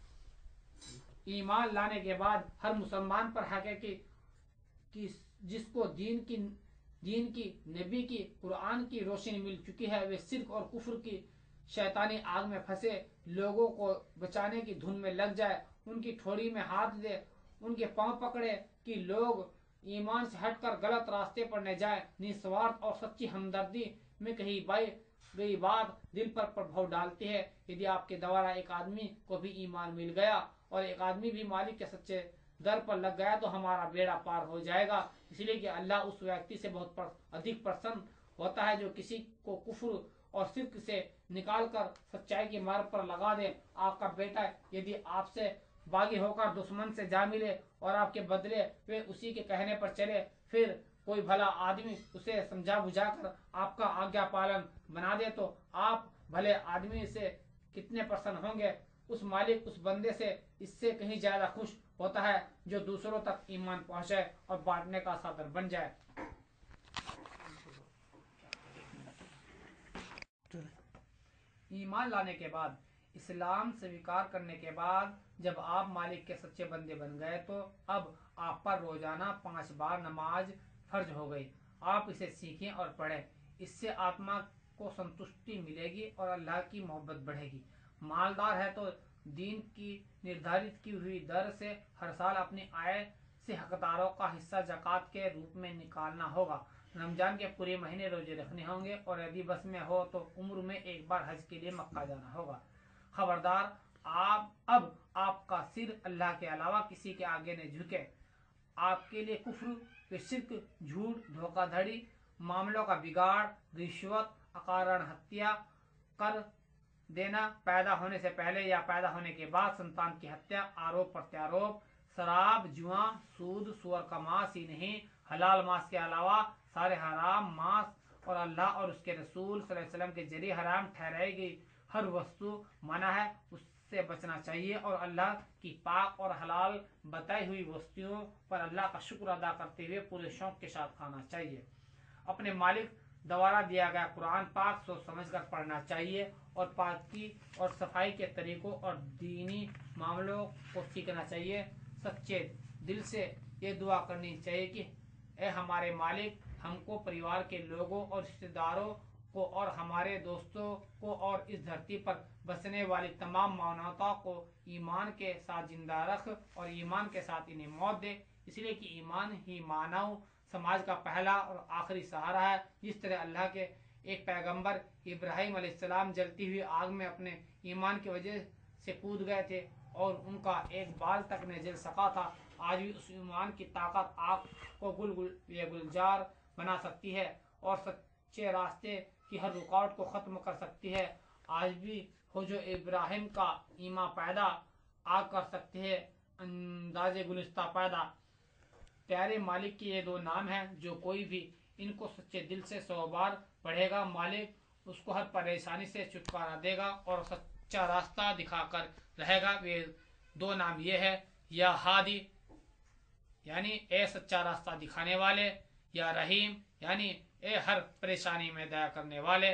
ईमान लाने के बाद हर मुसलमान पर हक है कि, कि जिसको दीन की दीन की नबी की कुरान की रोशनी मिल चुकी है, वे शिर्क और कुफ्र की शैतानी आग में फंसे लोगों को बचाने की धुन में लग जाए, उनकी ठोड़ी में हाथ दे, उनके पांव पकड़े कि लोग ईमान से हटकर गलत रास्ते पर न जाए। निस्वार्थ और सच्ची हमदर्दी में कही भाई गई बात दिल पर प्रभाव डालती है। यदि आपके द्वारा एक आदमी को भी ईमान मिल गया और एक आदमी भी मालिक के सच्चे दर पर लग गया तो हमारा बेड़ा पार हो जाएगा। इसलिए कि अल्लाह उस व्यक्ति से बहुत पर, अधिक प्रसन्न होता है जो किसी को कुफ्र और शिर्क से निकालकर सच्चाई के मार्ग पर लगा दे। आपका बेटा यदि आपसे बागी होकर दुश्मन से जा मिले और आपके बदले वे उसी के कहने पर चले, फिर कोई भला आदमी उसे समझा बुझाकर आपका आज्ञा पालन बना दे तो आप भले आदमी से कितने प्रसन्न होंगे। उस मालिक उस बंदे से इससे कहीं ज्यादा खुश होता है जो दूसरों तक ईमान पहुंचाए और बांटने का साधन बन जाए। ईमान लाने के बाद, इस्लाम स्वीकार करने के बाद जब आप मालिक के सच्चे बंदे बन गए तो अब आप पर रोजाना पांच बार नमाज फर्ज हो गई। आप इसे सीखें और पढ़ें, इससे आत्मा को संतुष्टि मिलेगी और अल्लाह की मोहब्बत बढ़ेगी। मालदार है तो दीन की निर्धारित की हुई दर से हर साल अपनी आय से हकदारों का हिस्सा ज़कात के रूप में निकालना होगा। रमजान के पूरे महीने रोजे रखने होंगे और यदि बस में हो तो उम्र में एक बार हज के लिए मक्का जाना होगा। खबरदार, आप अब आपका सिर अल्लाह के अलावा किसी के आगे न झुके। आपके लिए कुफ्र, शिर्क, झूठ, धोखाधड़ी, मामलों का बिगाड़, रिश्वत, अकारण हत्या कर देना, पैदा होने से पहले या पैदा होने के बाद संतान की हत्या, आरोप प्रत्यारोप, शराब, जुआ, सूद, सुअर का मांस ही नहीं हलाल मांस के अलावा सारे हराम मांस और अल्लाह और उसके रसूल सल्लल्लाहु अलैहि वसल्लम के जरिए हराम ठहराई गई हर वस्तु मना है, उससे बचना चाहिए और अल्लाह की पाक और हलाल बताई हुई वस्तुओं पर अल्लाह का शुक्र अदा करते हुए पूरे शौक के साथ खाना चाहिए। अपने मालिक द्वारा दिया गया कुरान पाक सोच समझ कर पढ़ना चाहिए और पाकी और सफाई के तरीकों और दीनी मामलों को सीखना चाहिए। सच्चे दिल से ये दुआ करनी चाहिए कि ए हमारे मालिक, हमको, परिवार के लोगों और रिश्तेदारों को और हमारे दोस्तों को और इस धरती पर बसने वाली तमाम मानवता को ईमान के साथ जिंदा रख और ईमान के साथ इन्हें मौत दे, इसलिए कि ईमान ही मानव समाज का पहला और आखिरी सहारा है। जिस तरह अल्लाह के एक पैगंबर इब्राहिम अलैहिस्सलाम जलती हुई आग में अपने ईमान की वजह से कूद गए थे और उनका एक बाल तक न जल सका था, आज भी उस ईमान की ताकत आग को गुल गुल ये गुलजार बना सकती है और सच्चे रास्ते की हर रुकावट को ख़त्म कर सकती है। आज भी हो जो इब्राहिम का ईमान पैदा आग कर सकती है, अंदाज़े गुलिस्ता पैदा। प्यारे मालिक के ये दो नाम हैं, जो कोई भी इनको सच्चे दिल से सौ बार पढ़ेगा, मालिक उसको हर परेशानी से छुटकारा देगा और सच्चा रास्ता दिखाकर रहेगा। वे दो नाम ये है, या हादी यानी ए सच्चा रास्ता दिखाने वाले, या रहीम यानी ए हर परेशानी में दया करने वाले।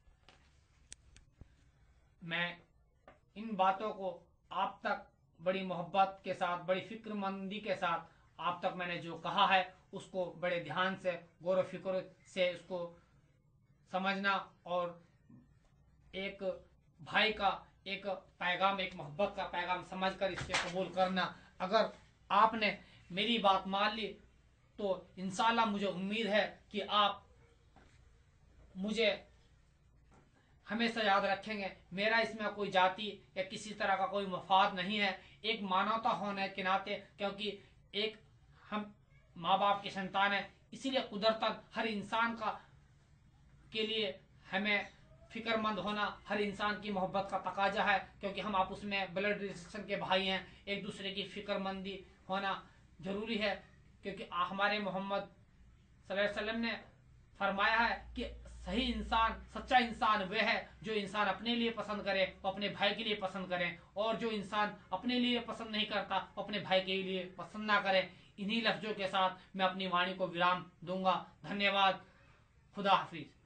मैं इन बातों को आप तक बड़ी मोहब्बत के साथ, बड़ी फिक्रमंदी के साथ आप तक मैंने जो कहा है उसको बड़े ध्यान से, गौर व फिक्र से उसको समझना और एक भाई का एक पैगाम, एक मोहब्बत का पैगाम समझकर इसे कबूल करना। अगर आपने मेरी बात मान ली तो इंशाल्लाह मुझे उम्मीद है कि आप मुझे हमेशा याद रखेंगे। मेरा इसमें कोई जाति या किसी तरह का कोई मफाद नहीं है, एक मानवता होने के नाते, क्योंकि एक हम माँ बाप की संतान है, इसीलिए कुदरतन हर इंसान का के लिए हमें फिक्रमंद होना, हर इंसान की मोहब्बत का तकाजा है, क्योंकि हम आपस में ब्लड रिलेशन के भाई हैं। एक दूसरे की फिक्रमंदी होना जरूरी है, क्योंकि हमारे मोहम्मद सल्लल्लाहु अलैहि वसल्लम ने फरमाया है कि सही इंसान, सच्चा इंसान वह है जो इंसान अपने लिए पसंद करे, वो अपने भाई के लिए पसंद करे, और जो इंसान अपने लिए पसंद नहीं करता वो अपने भाई के लिए पसंद ना करे। इन्हीं लफ्जों के साथ मैं अपनी वाणी को विराम दूंगा। धन्यवाद। खुदा हाफिज।